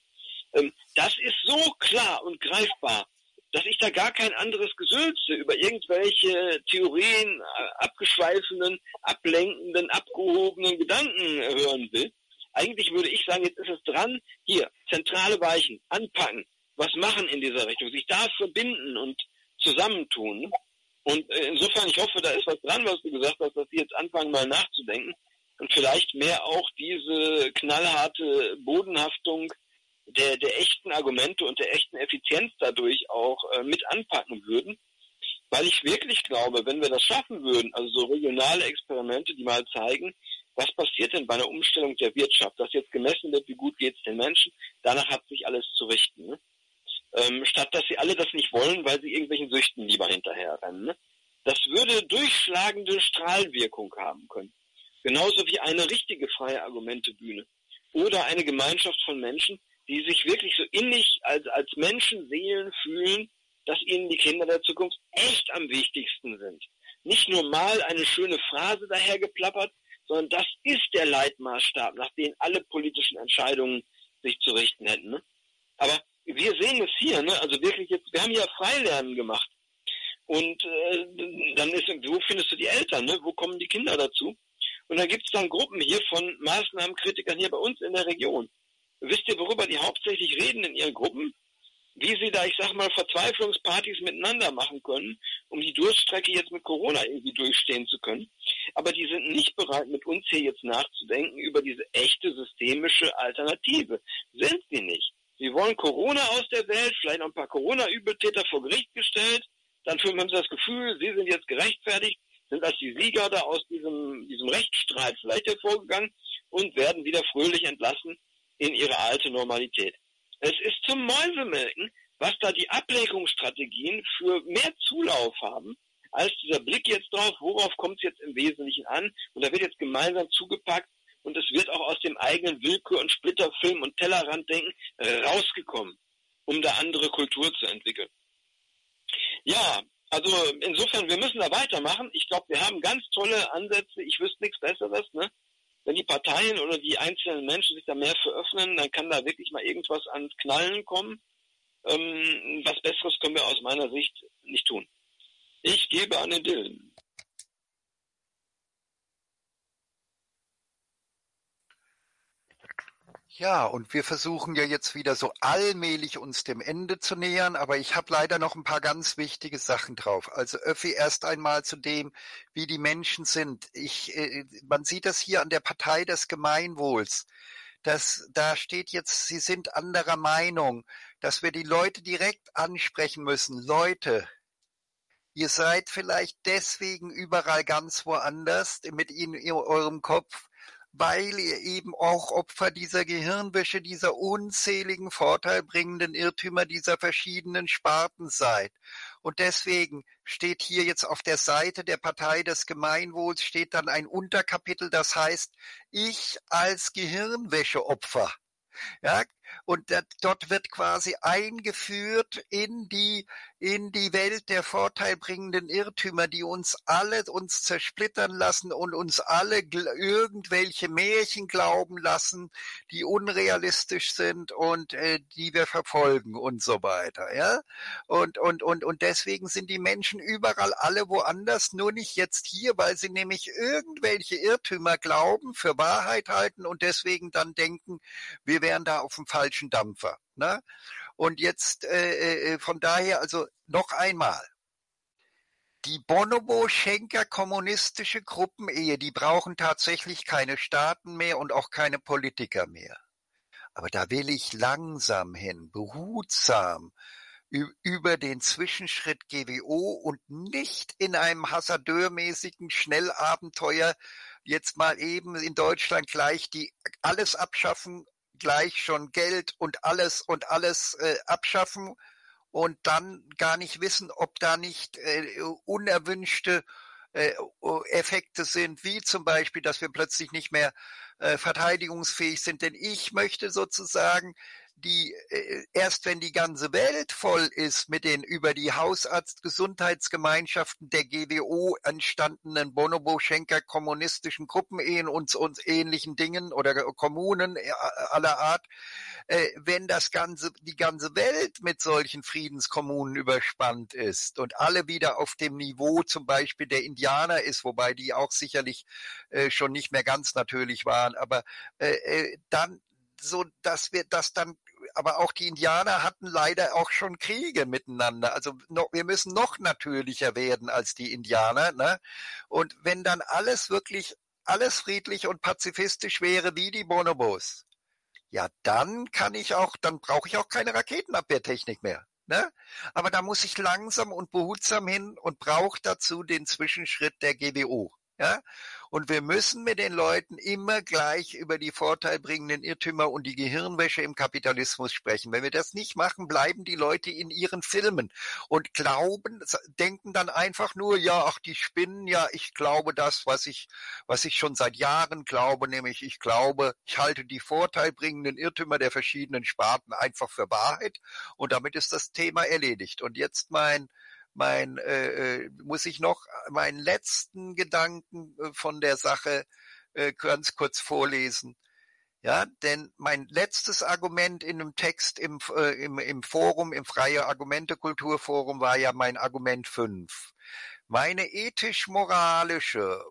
Das ist so klar und greifbar, dass ich da gar kein anderes Gesülze über irgendwelche Theorien, abgeschweifenden, ablenkenden, abgehobenen Gedanken hören will. Eigentlich würde ich sagen, jetzt ist es dran, hier, zentrale Weichen, anpacken, was machen in dieser Richtung, sich da verbinden und zusammentun. Und insofern, ich hoffe, da ist was dran, was du gesagt hast, dass sie jetzt anfangen, mal nachzudenken und vielleicht mehr auch diese knallharte Bodenhaftung Der, der echten Argumente und der echten Effizienz dadurch auch äh, mit anpacken würden, weil ich wirklich glaube, wenn wir das schaffen würden, also so regionale Experimente, die mal zeigen, was passiert denn bei einer Umstellung der Wirtschaft, dass jetzt gemessen wird, wie gut geht es den Menschen, danach hat sich alles zu richten, ne? ähm, statt dass sie alle das nicht wollen, weil sie irgendwelchen Süchten lieber hinterherrennen. Ne? Das würde durchschlagende Strahlwirkung haben können, genauso wie eine richtige freie Argumentebühne oder eine Gemeinschaft von Menschen, die sich wirklich so innig als, als Menschenseelen fühlen, dass ihnen die Kinder der Zukunft echt am wichtigsten sind. Nicht nur mal eine schöne Phrase dahergeplappert, sondern das ist der Leitmaßstab, nach dem alle politischen Entscheidungen sich zu richten hätten. Ne? Aber wir sehen es hier, ne? Also wirklich jetzt, wir haben ja Freilernen gemacht. Und äh, dann ist, wo findest du die Eltern, ne? Wo kommen die Kinder dazu? Und da gibt es dann Gruppen hier von Maßnahmenkritikern hier bei uns in der Region. Wisst ihr, worüber die hauptsächlich reden in ihren Gruppen? Wie sie da, ich sag mal, Verzweiflungspartys miteinander machen können, um die Durststrecke jetzt mit Corona irgendwie durchstehen zu können. Aber die sind nicht bereit, mit uns hier jetzt nachzudenken über diese echte systemische Alternative. Sind sie nicht. Sie wollen Corona aus der Welt, vielleicht noch ein paar Corona-Übeltäter vor Gericht gestellt. Dann haben sie das Gefühl, sie sind jetzt gerechtfertigt, sind als die Sieger da aus diesem, diesem Rechtsstreit vielleicht hervorgegangen und werden wieder fröhlich entlassen in ihre alte Normalität. Es ist zum Mäusemelken, was da die Ablenkungsstrategien für mehr Zulauf haben, als dieser Blick jetzt drauf, worauf kommt es jetzt im Wesentlichen an. Und da wird jetzt gemeinsam zugepackt und es wird auch aus dem eigenen Willkür- und Splitterfilm und Tellerranddenken rausgekommen, um da andere Kultur zu entwickeln. Ja, also insofern, wir müssen da weitermachen. Ich glaube, wir haben ganz tolle Ansätze. Ich wüsste nichts Besseres, ne? Wenn die Parteien oder die einzelnen Menschen sich da mehr für öffnen, dann kann da wirklich mal irgendwas ans Knallen kommen. Ähm, was Besseres können wir aus meiner Sicht nicht tun. Ich gebe an den Dylan.
Ja, und wir versuchen ja jetzt wieder so allmählich uns dem Ende zu nähern, aber ich habe leider noch ein paar ganz wichtige Sachen drauf. Also Öffi, erst einmal zu dem, wie die Menschen sind. Ich, äh, man sieht das hier an der Partei des Gemeinwohls. Das, da steht jetzt, sie sind anderer Meinung, dass wir die Leute direkt ansprechen müssen. Leute, ihr seid vielleicht deswegen überall ganz woanders mit in eurem Kopf, weil ihr eben auch Opfer dieser Gehirnwäsche, dieser unzähligen vorteilbringenden Irrtümer dieser verschiedenen Sparten seid. Und deswegen steht hier jetzt auf der Seite der Partei des Gemeinwohls steht dann ein Unterkapitel, das heißt, ich als Gehirnwäscheopfer. Ja, und dat, dort wird quasi eingeführt in die in die Welt der vorteilbringenden Irrtümer, die uns alle uns zersplittern lassen und uns alle irgendwelche Märchen glauben lassen, die unrealistisch sind und äh, die wir verfolgen und so weiter. Ja, und und und und deswegen sind die Menschen überall alle woanders, nur nicht jetzt hier, weil sie nämlich irgendwelche Irrtümer glauben, für Wahrheit halten und deswegen dann denken, wir wären da auf dem falschen Dampfer. Ne? Und jetzt äh, von daher, also noch einmal, die Bonobo-Schenker-kommunistische Gruppenehe, die brauchen tatsächlich keine Staaten mehr und auch keine Politiker mehr. Aber da will ich langsam hin, behutsam, über den Zwischenschritt G W O und nicht in einem hasardeurmäßigen Schnellabenteuer jetzt mal eben in Deutschland gleich die alles abschaffen, gleich schon Geld und alles und alles äh, abschaffen und dann gar nicht wissen, ob da nicht äh, unerwünschte äh, Effekte sind, wie zum Beispiel, dass wir plötzlich nicht mehr äh, verteidigungsfähig sind. Denn ich möchte sozusagen die äh, erst wenn die ganze Welt voll ist mit den über die Hausarzt-Gesundheitsgemeinschaften der G W O entstandenen Bonobo-Schenker-kommunistischen Gruppenehen und, und ähnlichen Dingen oder Kommunen aller Art, äh, wenn das ganze die ganze Welt mit solchen Friedenskommunen überspannt ist und alle wieder auf dem Niveau zum Beispiel der Indianer ist, wobei die auch sicherlich äh, schon nicht mehr ganz natürlich waren, aber äh, dann so, dass wir das dann, aber auch die Indianer hatten leider auch schon Kriege miteinander. Also noch, wir müssen noch natürlicher werden als die Indianer. Ne? Und wenn dann alles wirklich, alles friedlich und pazifistisch wäre wie die Bonobos, ja, dann kann ich auch, dann brauche ich auch keine Raketenabwehrtechnik mehr. Ne? Aber da muss ich langsam und behutsam hin und brauche dazu den Zwischenschritt der G W O. Ja? Und wir müssen mit den Leuten immer gleich über die vorteilbringenden Irrtümer und die Gehirnwäsche im Kapitalismus sprechen. Wenn wir das nicht machen, bleiben die Leute in ihren Filmen und glauben, denken dann einfach nur, ja, ach, die spinnen, ja, ich glaube das, was ich, was ich schon seit Jahren glaube, nämlich ich glaube, ich halte die vorteilbringenden Irrtümer der verschiedenen Sparten einfach für Wahrheit und damit ist das Thema erledigt. Und jetzt mein Mein, äh, muss ich noch meinen letzten Gedanken von der Sache äh, ganz kurz vorlesen. Ja, denn mein letztes Argument in einem Text im, äh, im, im Forum, im Freie Argumente Kulturforum war ja mein Argument fünf. Meine ethisch-moralische,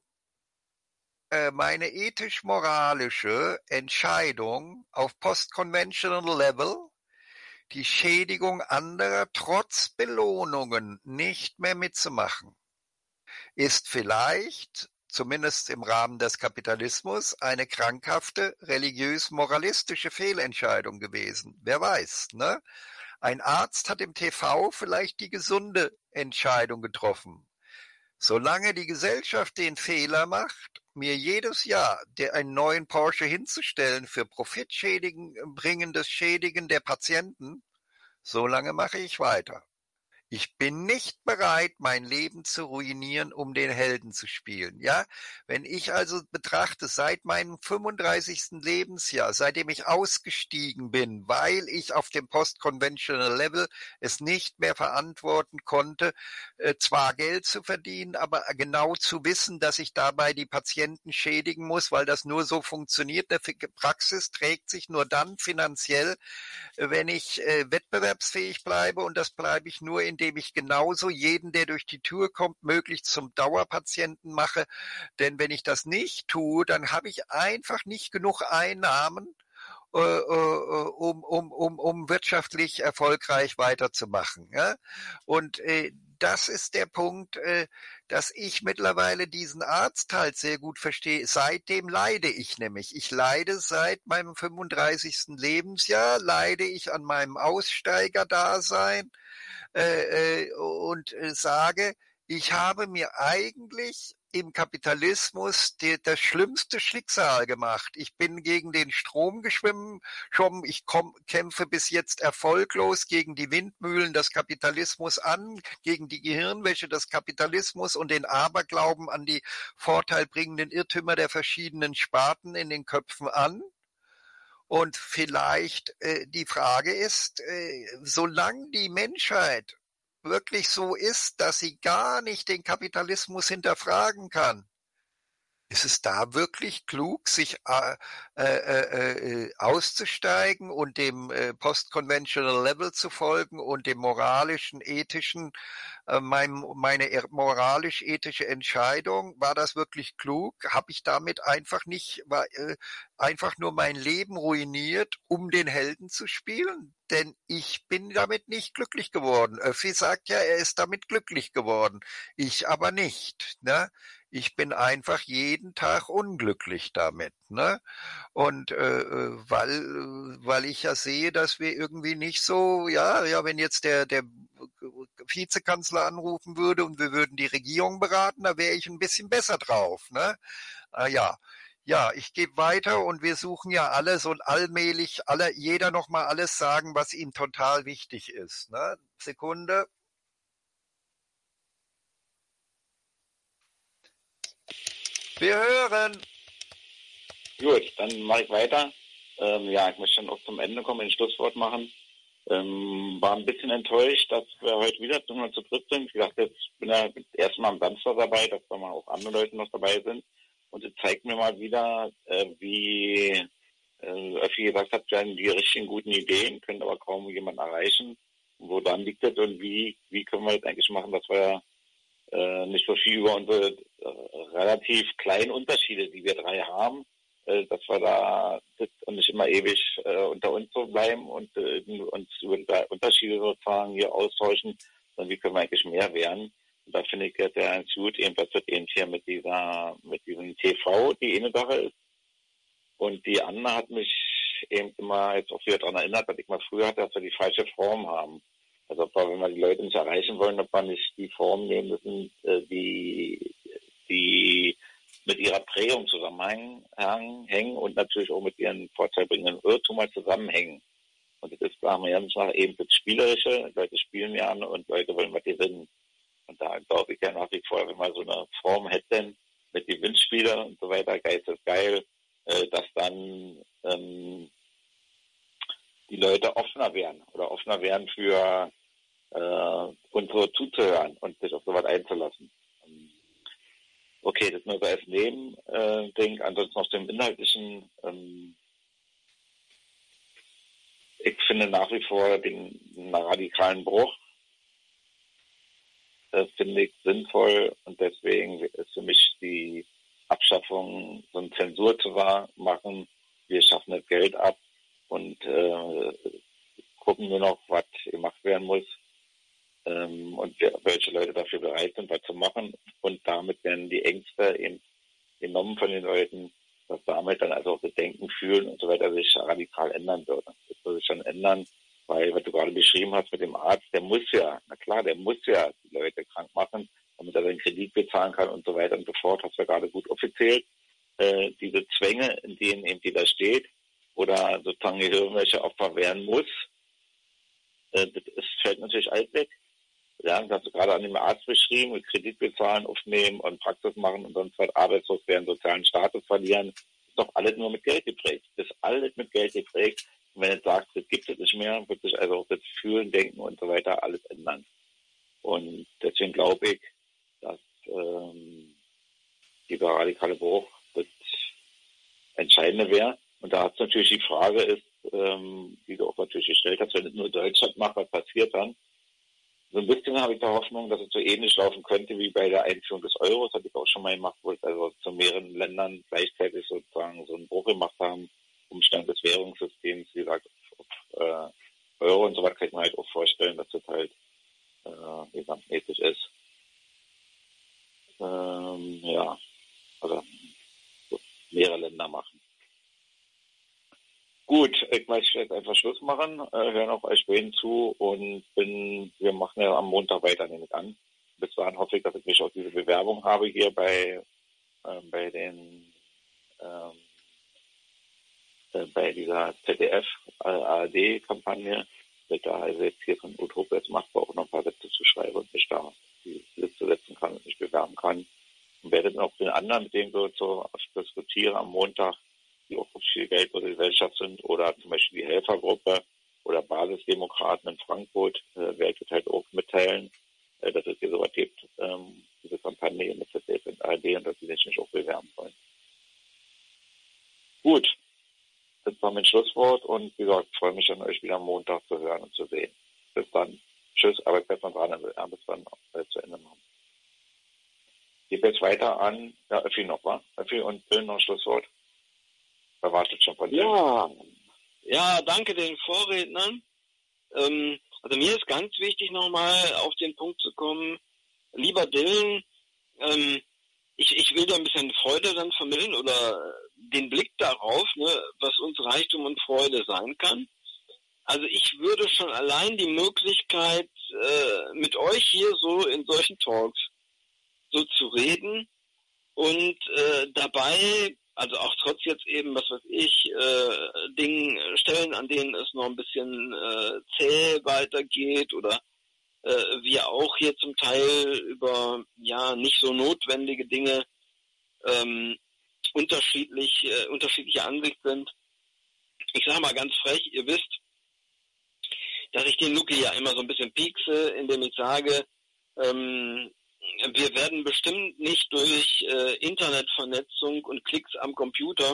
äh, meine ethisch-moralische Entscheidung auf post-conventional level, die Schädigung anderer trotz Belohnungen nicht mehr mitzumachen, ist vielleicht, zumindest im Rahmen des Kapitalismus, eine krankhafte religiös-moralistische Fehlentscheidung gewesen. Wer weiß, ne? Ein Arzt hat im T V vielleicht die gesunde Entscheidung getroffen. Solange die Gesellschaft den Fehler macht, mir jedes Jahr der einen neuen Porsche hinzustellen für profitbringendes Schädigen der Patienten, solange mache ich weiter. Ich bin nicht bereit, mein Leben zu ruinieren, um den Helden zu spielen. Ja, wenn ich also betrachte, seit meinem fünfunddreißigsten Lebensjahr, seitdem ich ausgestiegen bin, weil ich auf dem Post-Conventional Level es nicht mehr verantworten konnte, äh, zwar Geld zu verdienen, aber genau zu wissen, dass ich dabei die Patienten schädigen muss, weil das nur so funktioniert. Eine Praxis trägt sich nur dann finanziell, wenn ich äh, wettbewerbsfähig bleibe und das bleibe ich nur, indem indem ich genauso jeden, der durch die Tür kommt, möglichst zum Dauerpatienten mache. Denn wenn ich das nicht tue, dann habe ich einfach nicht genug Einnahmen, äh, äh, um, um, um, um wirtschaftlich erfolgreich weiterzumachen. Ja? Und äh, das ist der Punkt, äh, dass ich mittlerweile diesen Arzt halt sehr gut verstehe. Seitdem leide ich nämlich. Ich leide seit meinem fünfunddreißigsten Lebensjahr, leide ich an meinem Aussteigerdasein äh, äh, und äh, sage, ich habe mir eigentlich im Kapitalismus die, das schlimmste Schicksal gemacht. Ich bin gegen den Strom geschwommen, schon, ich komm, kämpfe bis jetzt erfolglos gegen die Windmühlen des Kapitalismus an, gegen die Gehirnwäsche des Kapitalismus und den Aberglauben an die vorteilbringenden Irrtümer der verschiedenen Sparten in den Köpfen an. Und vielleicht äh, die Frage ist, äh, solange die Menschheit wirklich so ist, dass sie gar nicht den Kapitalismus hinterfragen kann, ist es da wirklich klug, sich äh, äh, äh, auszusteigen und dem äh, Post-Conventional Level zu folgen und dem moralischen, ethischen, äh, mein, meine moralisch-ethische Entscheidung? War das wirklich klug? Habe ich damit einfach nicht, war, äh, einfach nur mein Leben ruiniert, um den Helden zu spielen? Denn ich bin damit nicht glücklich geworden. Öffi sagt ja, er ist damit glücklich geworden. Ich aber nicht, ne? Ich bin einfach jeden Tag unglücklich damit, ne? Und äh, weil weil ich ja sehe, dass wir irgendwie nicht so, ja, ja, wenn jetzt der der Vizekanzler anrufen würde und wir würden die Regierung beraten, da wäre ich ein bisschen besser drauf, ne? Ah, ja. Ja, ich gebe weiter und wir suchen ja alle so allmählich, alle, jeder nochmal alles sagen, was ihm total wichtig ist, ne? Sekunde. Wir hören.
Gut, dann mache ich weiter. Ähm, ja, ich möchte dann auch zum Ende kommen, ein Schlusswort machen. Ähm, war ein bisschen enttäuscht, dass wir heute wieder nur zu dritt sind. Wie gesagt, jetzt bin ja erstmal am Samstag dabei, dass da mal auch andere Leute noch dabei sind. Und es zeigt mir mal wieder, äh, wie äh, Öffi gesagt hat, wir haben die richtigen guten Ideen, können aber kaum jemanden erreichen. Wo dann liegt das und wie, wie können wir das eigentlich machen, dass wir äh, nicht so viel über unsere äh, relativ kleinen Unterschiede, die wir drei haben, äh, dass wir da und nicht immer ewig äh, unter uns so bleiben und äh, uns über die Unterschiede sozusagen hier austauschen, sondern wie können wir eigentlich mehr werden. Und da finde ich ja ganz gut, eben das wird eben hier mit dieser, mit diesem T V die eine Sache ist. Und die andere hat mich eben immer jetzt auch wieder daran erinnert, dass ich mal früher hatte, dass wir die falsche Form haben. Also ob wir, wenn wir die Leute nicht erreichen wollen, ob wir nicht die Form nehmen müssen, die, die mit ihrer Prägung zusammenhängen und natürlich auch mit ihren vorteilbringenden Irrtum zusammenhängen. Und das ist, sagen wir ganz nach, eben das Spielerische. Leute spielen gerne und Leute wollen was gewinnen. Und da glaube ich ja nach wie vor, wenn wir so eine Form hätten mit Gewinnspiele und so weiter, Geist ist geil, äh, dass dann ähm, die Leute offener werden oder offener werden für äh, unsere zuzuhören und sich auf sowas einzulassen. Okay, das nur so als Nebending. Äh, Ansonsten auf dem Inhaltlichen, ähm, ich finde nach wie vor den, den radikalen Bruch, äh, finde ich sinnvoll und deswegen ist für mich die Abschaffung, so eine Zensur zu machen. Wir schaffen das Geld ab und äh, gucken nur noch, was gemacht werden muss. Ähm, und welche Leute dafür bereit sind, was zu machen. Und damit werden die Ängste eben genommen von den Leuten, dass damit dann also auch das Denken, Fühlen und so weiter sich radikal ändern würde. Das würde sich schon ändern, weil, was du gerade beschrieben hast mit dem Arzt, der muss ja, na klar, der muss ja die Leute krank machen, damit er seinen Kredit bezahlen kann und so weiter und so fort. Hast du ja gerade gut offiziell. Äh, diese Zwänge, in denen eben jeder steht oder sozusagen irgendwelche Opfer werden muss, äh, das ist, fällt natürlich alles weg. Ja, das hast du gerade an dem Arzt beschrieben, mit Kredit bezahlen, aufnehmen und Praxis machen und sonst was, arbeitslos werden, sozialen Status verlieren. Das ist doch alles nur mit Geld geprägt. Das ist alles mit Geld geprägt. Und wenn du sagst, das gibt es nicht mehr, wird sich also auch das Fühlen, Denken und so weiter alles ändern. Und deswegen glaube ich, dass ähm, dieser radikale Bruch das Entscheidende wäre. Und da hat natürlich die Frage ist, ähm, die du auch natürlich gestellt hast, wenn es nur Deutschland macht, was passiert dann? so ein bisschen habe ich da Hoffnung, dass es so ähnlich laufen könnte wie bei der Einführung des Euros. Das habe ich auch schon mal gemacht, wo es also zu mehreren Ländern gleichzeitig sozusagen so einen Bruch gemacht haben. Umstand des Währungssystems, wie gesagt, auf, auf äh, Euro und so was kann ich mir halt auch vorstellen, dass das halt äh, gesamtmäßig ist. Ähm, ja, also so mehrere Länder machen. Gut, ich möchte jetzt einfach Schluss machen, äh, hören auf euch beiden zu und bin, wir machen ja am Montag weiter, nehme ich an. Bis dahin hoffe ich, dass ich mich auf diese Bewerbung habe hier bei, äh, bei den, ähm, äh, bei dieser Z D F-A R D-Kampagne, wird da also jetzt hier von Utopia jetzt machbar auch noch ein paar Sätze zu schreiben und mich da die Liste setzen kann und mich bewerben kann. Und werde dann auch den anderen, mit denen wir so diskutieren am Montag, die auch viel Geld für die Gesellschaft sind, oder zum Beispiel die Helfergruppe oder Basisdemokraten in Frankfurt, äh, werde ich halt auch mitteilen, äh, dass es hier sowas gibt, ähm, diese Kampagne mit Z D F und A R D, und dass sie sich nicht auch bewerben wollen. Gut, das war mein Schlusswort und wie gesagt, ich freue mich an euch wieder am Montag zu hören und zu sehen. Bis dann. Tschüss, aber ich werde mal dran, ja, bis dann äh, zu Ende machen. Ich gebe jetzt weiter an, ja, Öffi noch, wa? Öffi und Bill noch ein Schlusswort. Erwartet schon von dir.
Ja, ja, danke den Vorrednern. Ähm, also mir ist ganz wichtig, nochmal auf den Punkt zu kommen. Lieber Dylan, ähm, ich, ich will dir ein bisschen Freude dann vermitteln oder den Blick darauf, ne, was uns Reichtum und Freude sein kann. Also ich würde schon allein die Möglichkeit, äh, mit euch hier so in solchen Talks so zu reden und äh, dabei, also auch trotz jetzt eben, was weiß ich, äh, Dingen, Stellen, an denen es noch ein bisschen äh, zäh weitergeht oder äh, wir auch hier zum Teil über ja nicht so notwendige Dinge ähm, unterschiedlich, äh, unterschiedliche Ansicht sind. Ich sage mal ganz frech, ihr wisst, dass ich den Luki ja immer so ein bisschen piekse, indem ich sage, ähm, wir werden bestimmt nicht durch äh, Internetvernetzung und Klicks am Computer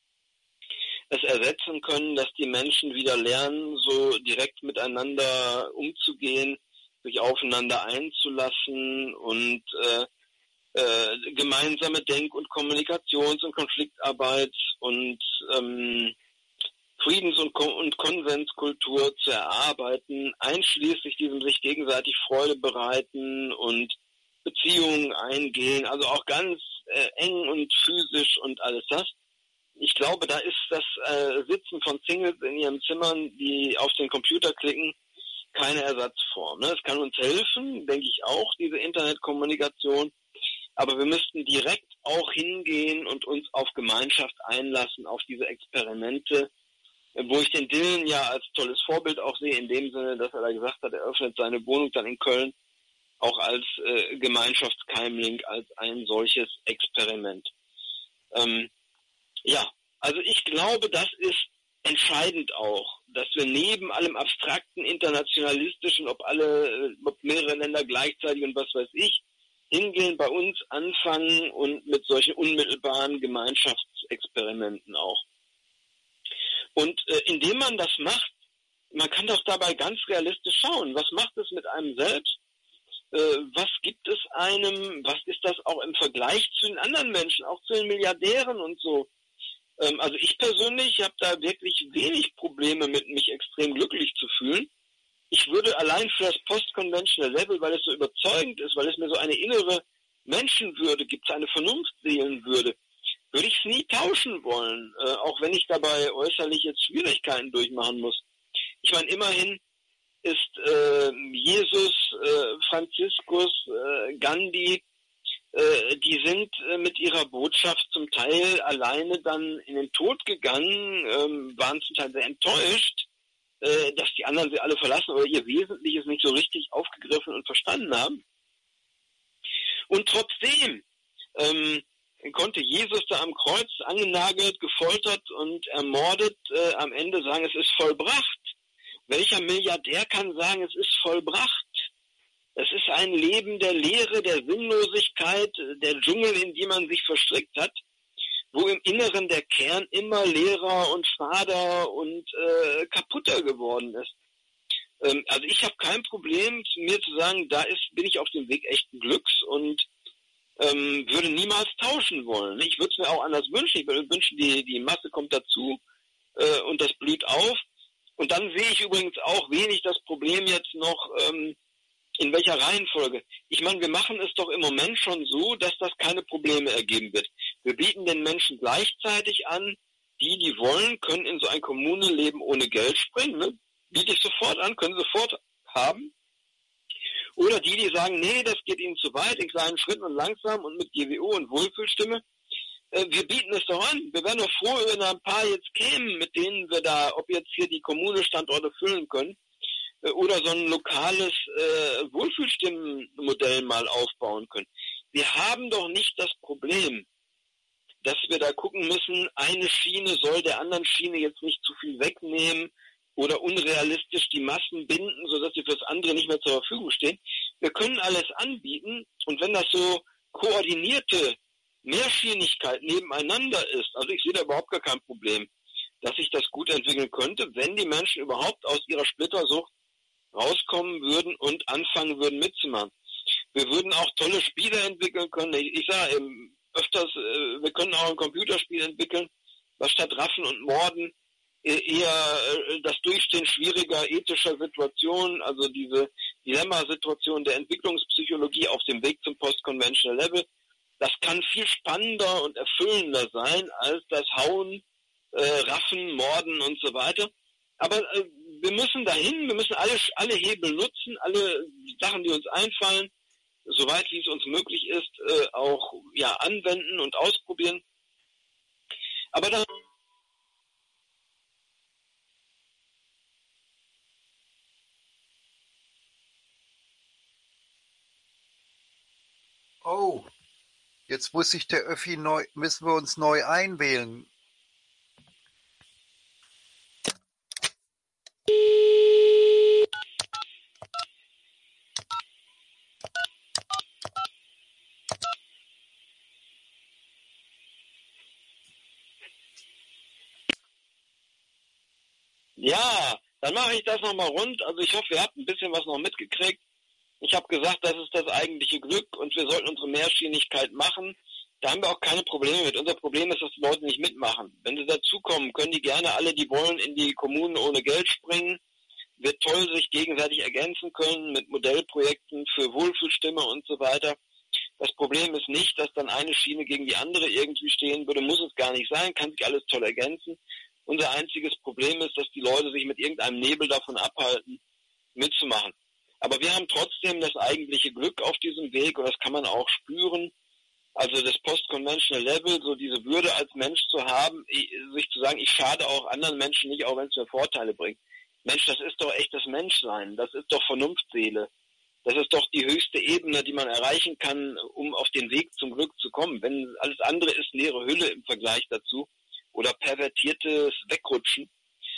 es ersetzen können, dass die Menschen wieder lernen, so direkt miteinander umzugehen, sich aufeinander einzulassen und äh, äh, gemeinsame Denk- und Kommunikations- und Konfliktarbeit und ähm, Friedens- und, Kon- und Konsenskultur zu erarbeiten, einschließlich diesem sich gegenseitig Freude bereiten und Beziehungen eingehen, also auch ganz äh, eng und physisch und alles das. Ich glaube, da ist das äh, Sitzen von Singles in ihren Zimmern, die auf den Computer klicken, keine Ersatzform. Ne? Es kann uns helfen, denke ich auch, diese Internetkommunikation, aber wir müssten direkt auch hingehen und uns auf Gemeinschaft einlassen, auf diese Experimente, wo ich den Dylan ja als tolles Vorbild auch sehe, in dem Sinne, dass er da gesagt hat, er öffnet seine Wohnung dann in Köln auch als äh, Gemeinschaftskeimling, als ein solches Experiment. Ähm, ja, also ich glaube, das ist entscheidend auch, dass wir neben allem abstrakten, internationalistischen, ob alle, ob mehrere Länder gleichzeitig und was weiß ich, hingehen, bei uns anfangen und mit solchen unmittelbaren Gemeinschaftsexperimenten auch. Und äh, indem man das macht, man kann doch dabei ganz realistisch schauen, was macht es mit einem selbst, äh, was gibt es einem, was ist das auch im Vergleich zu den anderen Menschen, auch zu den Milliardären und so. Ähm, also ich persönlich habe da wirklich wenig Probleme mit, mich extrem glücklich zu fühlen. Ich würde allein für das Post-Conventional Level, weil es so überzeugend ist, weil es mir so eine innere Menschenwürde gibt, eine Vernunftseelenwürde, würde ich es nie tauschen wollen, äh, auch wenn ich dabei äußerlich jetzt Schwierigkeiten durchmachen muss. Ich meine, immerhin ist äh, Jesus, äh, Franziskus, äh, Gandhi, äh, die sind äh, mit ihrer Botschaft zum Teil alleine dann in den Tod gegangen, ähm, waren zum Teil sehr enttäuscht, äh, dass die anderen sie alle verlassen oder ihr Wesentliches nicht so richtig aufgegriffen und verstanden haben. Und trotzdem ähm, konnte Jesus da am Kreuz angenagelt, gefoltert und ermordet äh, am Ende sagen, es ist vollbracht. Welcher Milliardär kann sagen, es ist vollbracht? Es ist ein Leben der Leere, der Sinnlosigkeit, der Dschungel, in die man sich verstrickt hat, wo im Inneren der Kern immer leerer und fader und äh, kaputter geworden ist. Ähm, also ich habe kein Problem, mir zu sagen, da ist, bin ich auf dem Weg echten Glücks und ähm, würde niemals tauschen wollen. Ich würde es mir auch anders wünschen. Ich würde wünschen, die, die Masse kommt dazu äh, und das blüht auf. Und dann sehe ich übrigens auch wenig das Problem jetzt noch, ähm, in welcher Reihenfolge. Ich meine, wir machen es doch im Moment schon so, dass das keine Probleme ergeben wird. Wir bieten den Menschen gleichzeitig an, die, die wollen, können in so ein Kommunenleben ohne Geld springen. Ne? Biete ich sofort an, können sofort haben. Oder die, die sagen, nee, das geht ihnen zu weit, in kleinen Schritten und langsam und mit G W O und Wohlfühlstimme. Äh, wir bieten es doch an. Wir wären doch froh, wenn ein paar jetzt kämen, mit denen wir da, ob jetzt hier die Kommune-Standorte füllen können, äh, oder so ein lokales äh, Wohlfühlstimmenmodell mal aufbauen können. Wir haben doch nicht das Problem, dass wir da gucken müssen, eine Schiene soll der anderen Schiene jetzt nicht zu viel wegnehmen oder unrealistisch die Massen binden, sodass sie fürs andere nicht mehr zur Verfügung stehen. Wir können alles anbieten und wenn das so koordinierte Mehrschienigkeit nebeneinander ist, also ich sehe da überhaupt gar kein Problem, dass sich das gut entwickeln könnte, wenn die Menschen überhaupt aus ihrer Splittersucht rauskommen würden und anfangen würden mitzumachen. Wir würden auch tolle Spiele entwickeln können. Ich, ich sage ähm, öfters, äh, wir können auch ein Computerspiel entwickeln, was statt Raffen und Morden eher das Durchstehen schwieriger ethischer Situationen, also diese Dilemmasituation der Entwicklungspsychologie auf dem Weg zum Post-Conventional Level, das kann viel spannender und erfüllender sein als das Hauen, äh, Raffen, Morden und so weiter. Aber äh, wir müssen dahin, wir müssen alle, alle Hebel nutzen, alle Sachen, die uns einfallen, soweit wie es uns möglich ist, äh, auch ja anwenden und ausprobieren. Aber dann
Oh, jetzt muss sich der Öffi neu, müssen wir uns neu einwählen.
Ja, dann mache ich das nochmal rund. Also ich hoffe, ihr habt ein bisschen was noch mitgekriegt. Ich habe gesagt, das ist das eigentliche Glück und wir sollten unsere Mehrschienigkeit machen. Da haben wir auch keine Probleme mit. Unser Problem ist, dass die Leute nicht mitmachen. Wenn sie dazukommen, können die gerne alle, die wollen, in die Kommunen ohne Geld springen. Wird toll sich gegenseitig ergänzen können mit Modellprojekten für Wohlfühlstimme und so weiter. Das Problem ist nicht, dass dann eine Schiene gegen die andere irgendwie stehen würde. Muss es gar nicht sein, kann sich alles toll ergänzen. Unser einziges Problem ist, dass die Leute sich mit irgendeinem Nebel davon abhalten, mitzumachen. Aber wir haben trotzdem das eigentliche Glück auf diesem Weg und das kann man auch spüren. Also das Post-Conventional Level, so diese Würde als Mensch zu haben, sich zu sagen, ich schade auch anderen Menschen nicht, auch wenn es mir Vorteile bringt. Mensch, das ist doch echtes Menschsein, das ist doch Vernunftseele. Das ist doch die höchste Ebene, die man erreichen kann, um auf den Weg zum Glück zu kommen. Wenn alles andere ist leere Hülle im Vergleich dazu oder pervertiertes Wegrutschen,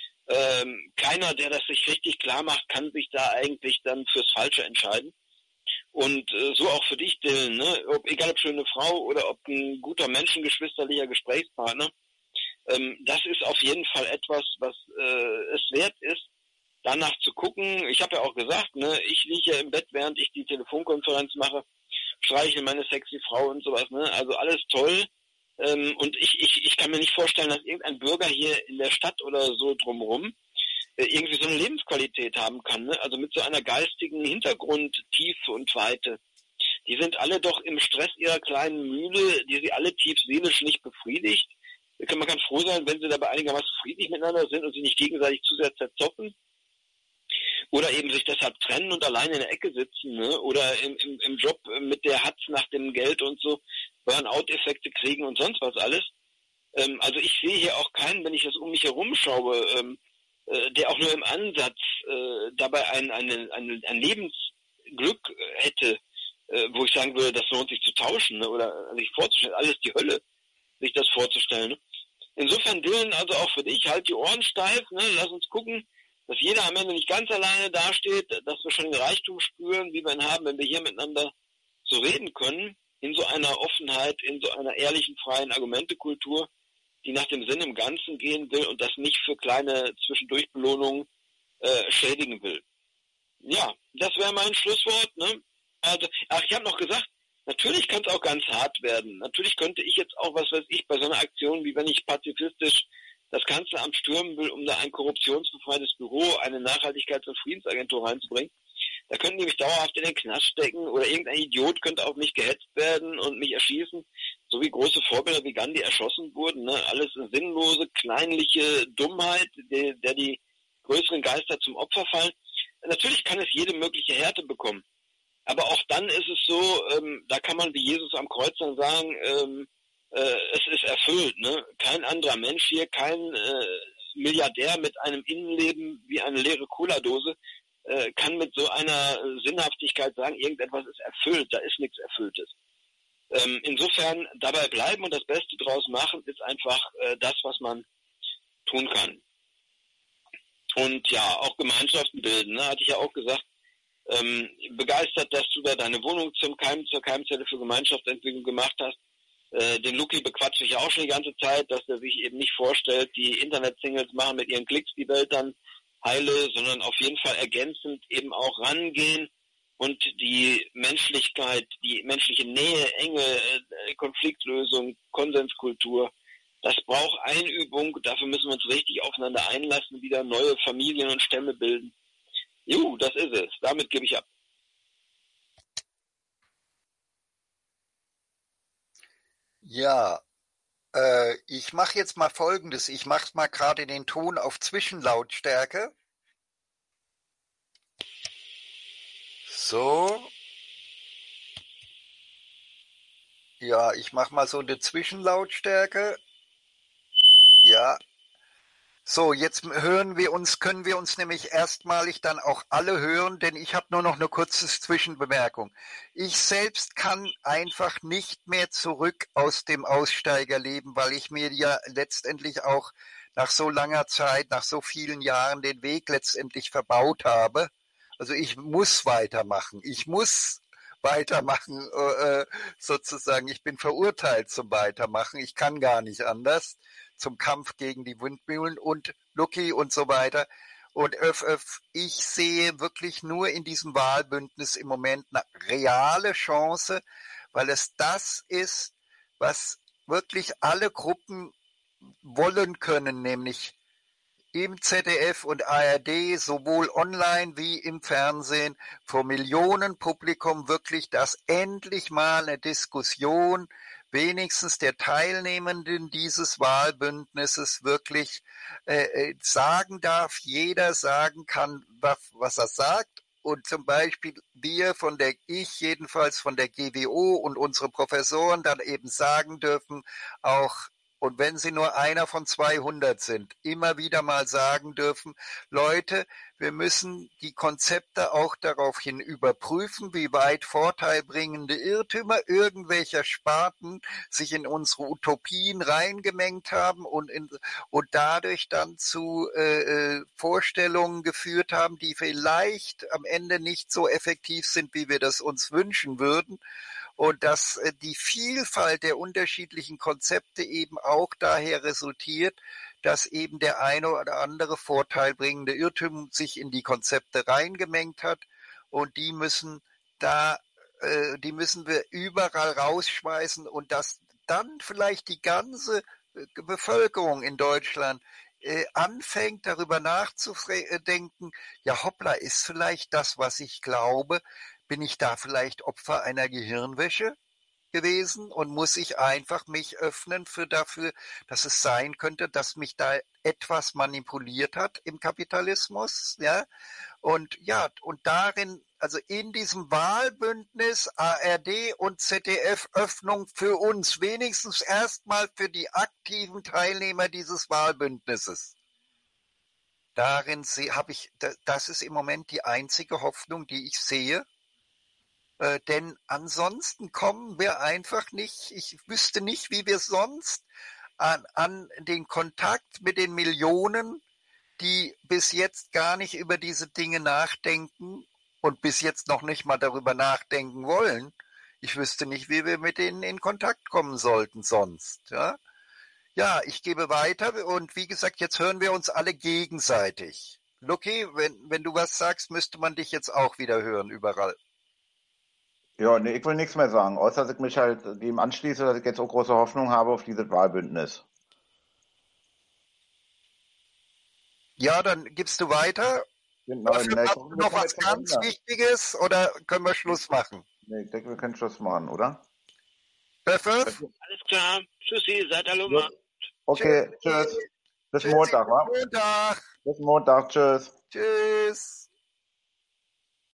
Ähm, keiner, der das sich richtig klar macht, kann sich da eigentlich dann fürs Falsche entscheiden. Und äh, so auch für dich, Dylan, ne? Ob, egal ob schöne Frau oder ob ein guter menschengeschwisterlicher Gesprächspartner, ähm, das ist auf jeden Fall etwas, was äh, es wert ist, danach zu gucken. Ich habe ja auch gesagt, ne, ich liege ja im Bett, während ich die Telefonkonferenz mache, streiche meine sexy Frau und sowas, ne? Also alles toll. Ähm, und ich, ich, ich kann mir nicht vorstellen, dass irgendein Bürger hier in der Stadt oder so drumherum äh, irgendwie so eine Lebensqualität haben kann, ne? Also mit so einer geistigen Hintergrundtiefe und Weite. Die sind alle doch im Stress ihrer kleinen Mühle, die sie alle tief seelisch nicht befriedigt. Man kann froh sein, wenn sie dabei einigermaßen friedlich miteinander sind und sie nicht gegenseitig zu sehr zerzoffen. Oder eben sich deshalb trennen und alleine in der Ecke sitzen, ne? Oder im, im, im Job mit der Hatz nach dem Geld und so Burnout-Effekte kriegen und sonst was alles. Ähm, also ich sehe hier auch keinen, wenn ich das um mich herum schaue, ähm, äh, der auch nur im Ansatz äh, dabei ein, ein, ein, ein Lebensglück hätte, äh, wo ich sagen würde, das lohnt sich zu tauschen, ne? Oder sich vorzustellen, alles die Hölle, sich das vorzustellen. Ne? Insofern, Dylan, also auch für dich, halt die Ohren steif, ne? Lass uns gucken, dass jeder am Ende nicht ganz alleine dasteht, dass wir schon den Reichtum spüren, wie wir ihn haben, wenn wir hier miteinander so reden können, in so einer Offenheit, in so einer ehrlichen, freien Argumentekultur, die nach dem Sinn im Ganzen gehen will und das nicht für kleine Zwischendurchbelohnungen äh, schädigen will. ja, das wäre mein Schlusswort. Ne? Also, ach, ich habe noch gesagt, natürlich kann es auch ganz hart werden. Natürlich könnte ich jetzt auch, was weiß ich, bei so einer Aktion, wie wenn ich pazifistisch das Kanzleramt stürmen will, um da ein korruptionsbefreites Büro, eine Nachhaltigkeits- und Friedensagentur reinzubringen, da könnten die mich dauerhaft in den Knast stecken oder irgendein Idiot könnte auf mich gehetzt werden und mich erschießen, so wie große Vorbilder wie Gandhi erschossen wurden. Ne? Alles sinnlose, kleinliche Dummheit, der, der die größeren Geister zum Opfer fallen. Natürlich kann es jede mögliche Härte bekommen. Aber auch dann ist es so, ähm, da kann man wie Jesus am Kreuz dann sagen, ähm, äh, es ist erfüllt. Ne? Kein anderer Mensch hier, kein äh, Milliardär mit einem Innenleben wie eine leere Cola-Dose äh, kann mit so einer Sinnhaftigkeit sagen, irgendetwas ist erfüllt, da ist nichts Erfülltes. Ähm, insofern dabei bleiben und das Beste draus machen, ist einfach äh, das, was man tun kann. Und ja, auch Gemeinschaften bilden, ne? Hatte ich ja auch gesagt, ähm, begeistert, dass du da deine Wohnung zum Keim, zur Keimzelle für Gemeinschaftsentwicklung gemacht hast. Äh, den Luki bequatsche ich ja auch schon die ganze Zeit, dass er sich eben nicht vorstellt, die Internet-Singles machen mit ihren Klicks die Welt dann heile, sondern auf jeden Fall ergänzend eben auch rangehen und die Menschlichkeit, die menschliche Nähe, enge äh, Konfliktlösung, Konsenskultur, das braucht Einübung, dafür müssen wir uns richtig aufeinander einlassen, wieder neue Familien und Stämme bilden. Juhu, das ist es. Damit gebe ich ab.
Ja, äh, ich mache jetzt mal Folgendes. Ich mache mal gerade den Ton auf Zwischenlautstärke. So. Ja, ich mache mal so eine Zwischenlautstärke. Ja. So, jetzt hören wir uns, können wir uns nämlich erstmalig dann auch alle hören, denn ich habe nur noch eine kurze Zwischenbemerkung. Ich selbst kann einfach nicht mehr zurück aus dem Aussteigerleben, weil ich mir ja letztendlich auch nach so langer Zeit, nach so vielen Jahren den Weg letztendlich verbaut habe. Also ich muss weitermachen. Ich muss weitermachen, äh, sozusagen. Ich bin verurteilt zum Weitermachen. Ich kann gar nicht anders, zum Kampf gegen die Windmühlen und Lucky und so weiter. Und öff, öff, ich sehe wirklich nur in diesem Wahlbündnis im Moment eine reale Chance, weil es das ist, was wirklich alle Gruppen wollen können, nämlich im Z D F und A R D, sowohl online wie im Fernsehen, vor Millionen Publikum wirklich, dass endlich mal eine Diskussion wenigstens der Teilnehmenden dieses Wahlbündnisses wirklich äh, sagen darf, jeder sagen kann, was, was er sagt. Und zum Beispiel wir von der, ich jedenfalls von der G W O und unsere Professoren dann eben sagen dürfen, auch und wenn sie nur einer von zweihundert sind, immer wieder mal sagen dürfen, Leute, wir müssen die Konzepte auch daraufhin überprüfen, wie weit vorteilbringende Irrtümer irgendwelcher Sparten sich in unsere Utopien reingemengt haben und, in, und dadurch dann zu äh, Vorstellungen geführt haben, die vielleicht am Ende nicht so effektiv sind, wie wir das uns wünschen würden. Und dass die Vielfalt der unterschiedlichen Konzepte eben auch daher resultiert, dass eben der eine oder andere vorteilbringende Irrtum sich in die Konzepte reingemengt hat. Und die müssen da, äh, die müssen wir überall rausschmeißen und dass dann vielleicht die ganze Bevölkerung in Deutschland äh, anfängt, darüber nachzudenken, ja hoppla, ist vielleicht das, was ich glaube, bin ich da vielleicht Opfer einer Gehirnwäsche gewesen und muss ich einfach mich öffnen für dafür, dass es sein könnte, dass mich da etwas manipuliert hat im Kapitalismus, ja, und ja, und darin, also in diesem Wahlbündnis A R D und Z D F Öffnung für uns, wenigstens erstmal für die aktiven Teilnehmer dieses Wahlbündnisses. Darin habe ich, das ist im Moment die einzige Hoffnung, die ich sehe. Äh, denn ansonsten kommen wir einfach nicht, ich wüsste nicht, wie wir sonst an, an den Kontakt mit den Millionen, die bis jetzt gar nicht über diese Dinge nachdenken und bis jetzt noch nicht mal darüber nachdenken wollen. Ich wüsste nicht, wie wir mit denen in Kontakt kommen sollten sonst. Ja, ja, ich gebe weiter und wie gesagt, jetzt hören wir uns alle gegenseitig. Lucky, wenn, wenn du was sagst, müsste man dich jetzt auch wieder hören, überall.
Ja, nee, ich will nichts mehr sagen, außer dass ich mich halt dem anschließe, dass ich jetzt auch große Hoffnung habe auf dieses Wahlbündnis.
Ja, dann gibst du weiter.
Genau,
Dafür
ne,
hast
komm,
du
wir
noch
kommen
was
jetzt zum
ganz
Ende.
Wichtiges oder können wir Schluss machen?
Nee, ich denke, wir können Schluss machen, oder?
Pfeffer?
Alles klar. Tschüssi, seid alle
Gut. Okay, tschüss. Bis
Tschüss.
Montag, wa?
Montag.
Bis Montag, tschüss.
Tschüss.